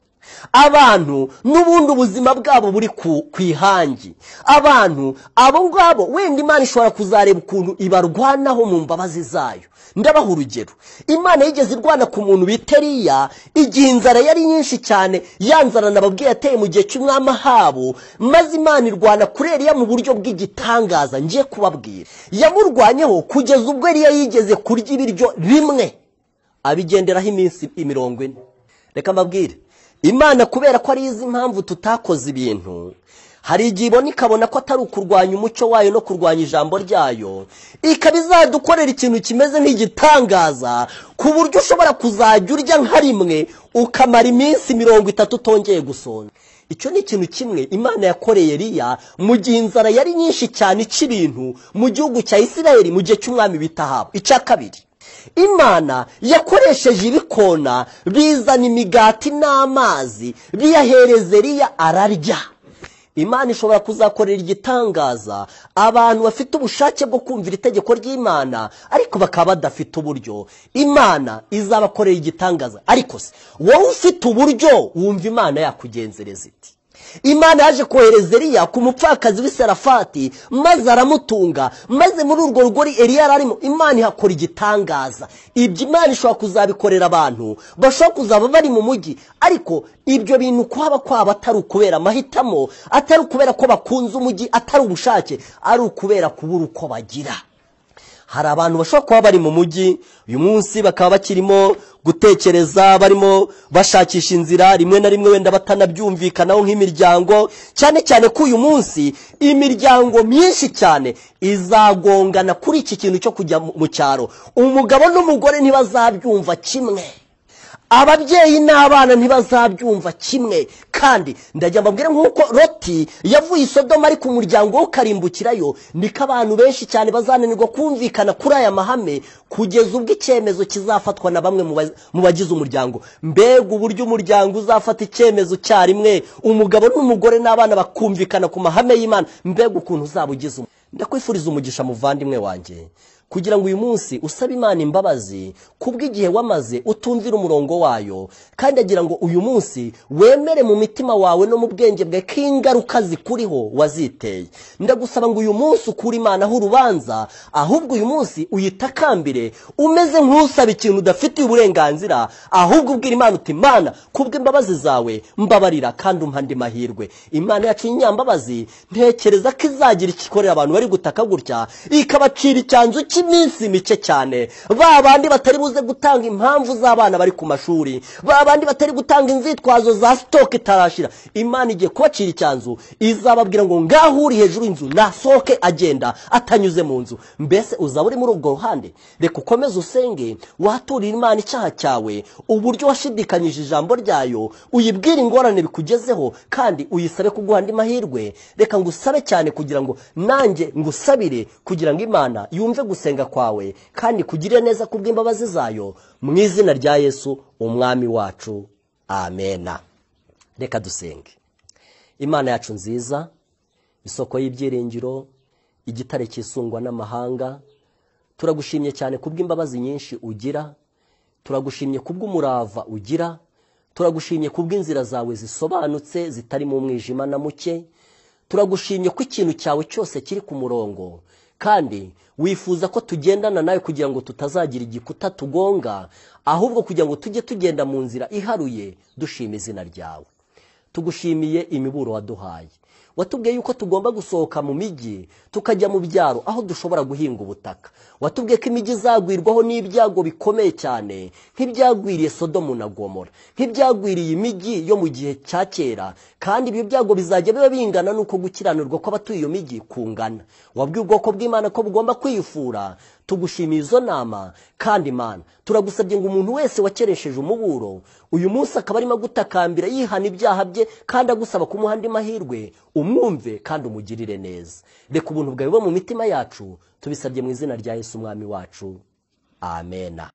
abantu n'ubundi ubuzima bwabo buri kwihangi, abantu abo ngabo wenda Imana ishobora kuzareba ukuntu ibarwanaho mu mbabazi zayo. Ndabaha urugero, Imana yigeze irwana ku muntu bita Eliya igihe inzara yari nyinshi cyane, yanzara nababwiye yateye mu gihe cy'umwami Ahabu, maze Imana irwana kuri Eliya mu buryo bw'igitangaza ngiye kubabwira. Yamurwanyeho kugeza ubwo Eliya yigeze kurya ibiryo rimwe abigenderaho iminsi mirongo ine. Reka mbabwire, Imana kubera ko ari izi mpamvu tutakoze ibintu, hari igihe ibona ikabona ko atari ukurwanya umucyo wayo no kurwanya ijambo ryayo, ikaba izadukorera ikintu kimeze nk'igitangaza ku buryo ushobora kuzajya urya nka rimwe ukamara iminsi mirongo itatu utongeye gusonza. Icyo ni ikintu kimwe Imana yakoreye Eliya mu gihe inzara yari nyinshi cyane ica ibintu mu gihugu cya Isirayeli mu gihe cy'umwami bita Ahabu. Icya kabiri, Imana yakoresheje ibikona bizana imigati n'amazi biyahereza Eliya ararya. Imana ishobora kuzakorera igitangaza abantu bafite ubushake bwo kumvira itegeko ry'Imana ariko bakaba badafite uburyo. Imana izabakorera igitangaza, ariko se wowe ufite uburyo wumva Imana yakugenzereza iti? Imana yaje kohereza Eliya ku mupfakazi w'i Sarafati maze aramutunga, maze muri urwo rugori Eliya ararimo Imana ihakora igitangaza. Ibyo Imana ishobora kuzabikorera abantu bashobora kuzaba bari mu mujyi, ariko ibyo bintu kwaba kwaba atari ukubera amahitamo, atari ukubera ko bakunze umujyi, atari ubushake, ari ukubera kubura uko bagira. hari abantu bashobora kuba bari mu mujyi uyu munsi bakaba bakirimo gutekereza, barimo bashakisha inzira, rimwe na rimwe wenda batanabyumvikanaho nk'imiryango, cyane cyane ko uyu munsi imiryango myinshi cyane izagongana kuri iki kintu cyo kujya mu cyaro. Umugabo n'umugore ntibazabyumva kimwe, ababyeyi n'abana ntibazabyumva kimwe. Kandi ndajya mbabwira nk'uko Loti yavuye i Sodoma ariko umuryango wo karimbukirayo, niko abantu benshi cyane bazananirwa kumvikana kuri aya mahame kugeza ubwo icyemezo kizafatwa na bamwe mu bagize umuryango. Mbega uburyo umuryango uzafata icyemezo cyarimwe, umugabo n'umugore n'abana bakumvikana ku mahame y'Imana, mbega ukuntu uzaba ugize. Ndakwifuriza umugisha muvandimwe wanjye, kugira ngo uyu munsi usabe Imana imbabazi kubw'igihe wamaze utumvira umurongo wayo, kandi agira ngo uyu munsi wemere mu mitima wawe no mu bwenge bwe ko ingaruka zikuriho waziteye. Ndagusaba ngo uyu munsi ukure Imana aho urubanza, ahubwo uyu munsi uyitakambire umeze nk'usaba ikintu udafitiye uburenganzira, ahubwo ubwira Imana uti Mana kubw'imbabazi zawe mbabarira kandi umpa andi mahirwe. Imana yacu y'inyambabazi ntekereza ko izagira ikikorera abantu bari gutaka gutya, ikabacira icyanzu cy'iminsi mike cyane. Ba bandi batari buze gutanga impamvu z'abana bari ku mashuri, ba bandi batari gutanga inzitwazo za stock itarashira, Imana igiye kubacira icyanzu, izababwira ngo ngaho uri hejuru y'inzu nasohoke agenda atanyuze mu nzu. Mbese uzaba uri muri ubwo ruhande? Reka ukomeze usenge, waturira Imana icyaha cyawe, uburyo washidikanyije ijambo ryayo, uyibwire ingorane bikugezeho, kandi uyisabe kuguha andi mahirwe. Reka ngusabe cyane kugira ngo nanjye ngusabire kugira ngo Imana yumve gusenga kwawe kandi kugirira neza kubw'imbabazi zayo, mu izina rya Yesu umwami wacu, amena. Reka dusenge. Imana yacu nziza, isoko y'ibyiringiro, igitare cyisungwa n'amahanga, turagushimye cyane kubw'imbabazi nyinshi ugira, turagushimye kubw'umurava ugira, turagushimye kubw'inzira zawe zisobanutse zitari mu mwijima na muke, turagushimye ko ikintu cyawe cyose kiri ku murongo, kandi wifuza ko tugendana nawe kugira ngo tutazagira igikuta tugonga, ahubwo kugira ngo tujye tugenda mu nzira iharuye dushima izina ryawe. Tugushimiye imiburo waduhaye, watubwiye yuko tugomba gusohoka mu migi tukajya mu byaro aho dushobora guhinga ubutaka. Watubwiye ko imigi izagwirwaho n'ibyago bikomeye cyane nk'ibyagwiriye Sodomu na Gomora, nk'ibyagwiriye imigi yo mu gihe cya kera, kandi ibyo byago bizajya biba bingana nuko gukiranirwa kw'abatuye iyo migi kungana. Wabwiye ubwoko bw'Imana ko bugomba kwiyufura. Tugushimiye izo nama, kandi Imana turagusabye ngo umuntu wese wakeresheje umuburo uyu munsi akaba arimo gutakambira yihana ibyaha bye kandi agusaba kumuha andi mahirwe, umwumve kandi umugirire neza. Reka ubuntu bwawe bube mu mitima yacu, tubisabye mu izina rya Yesu umwami wacu, amena.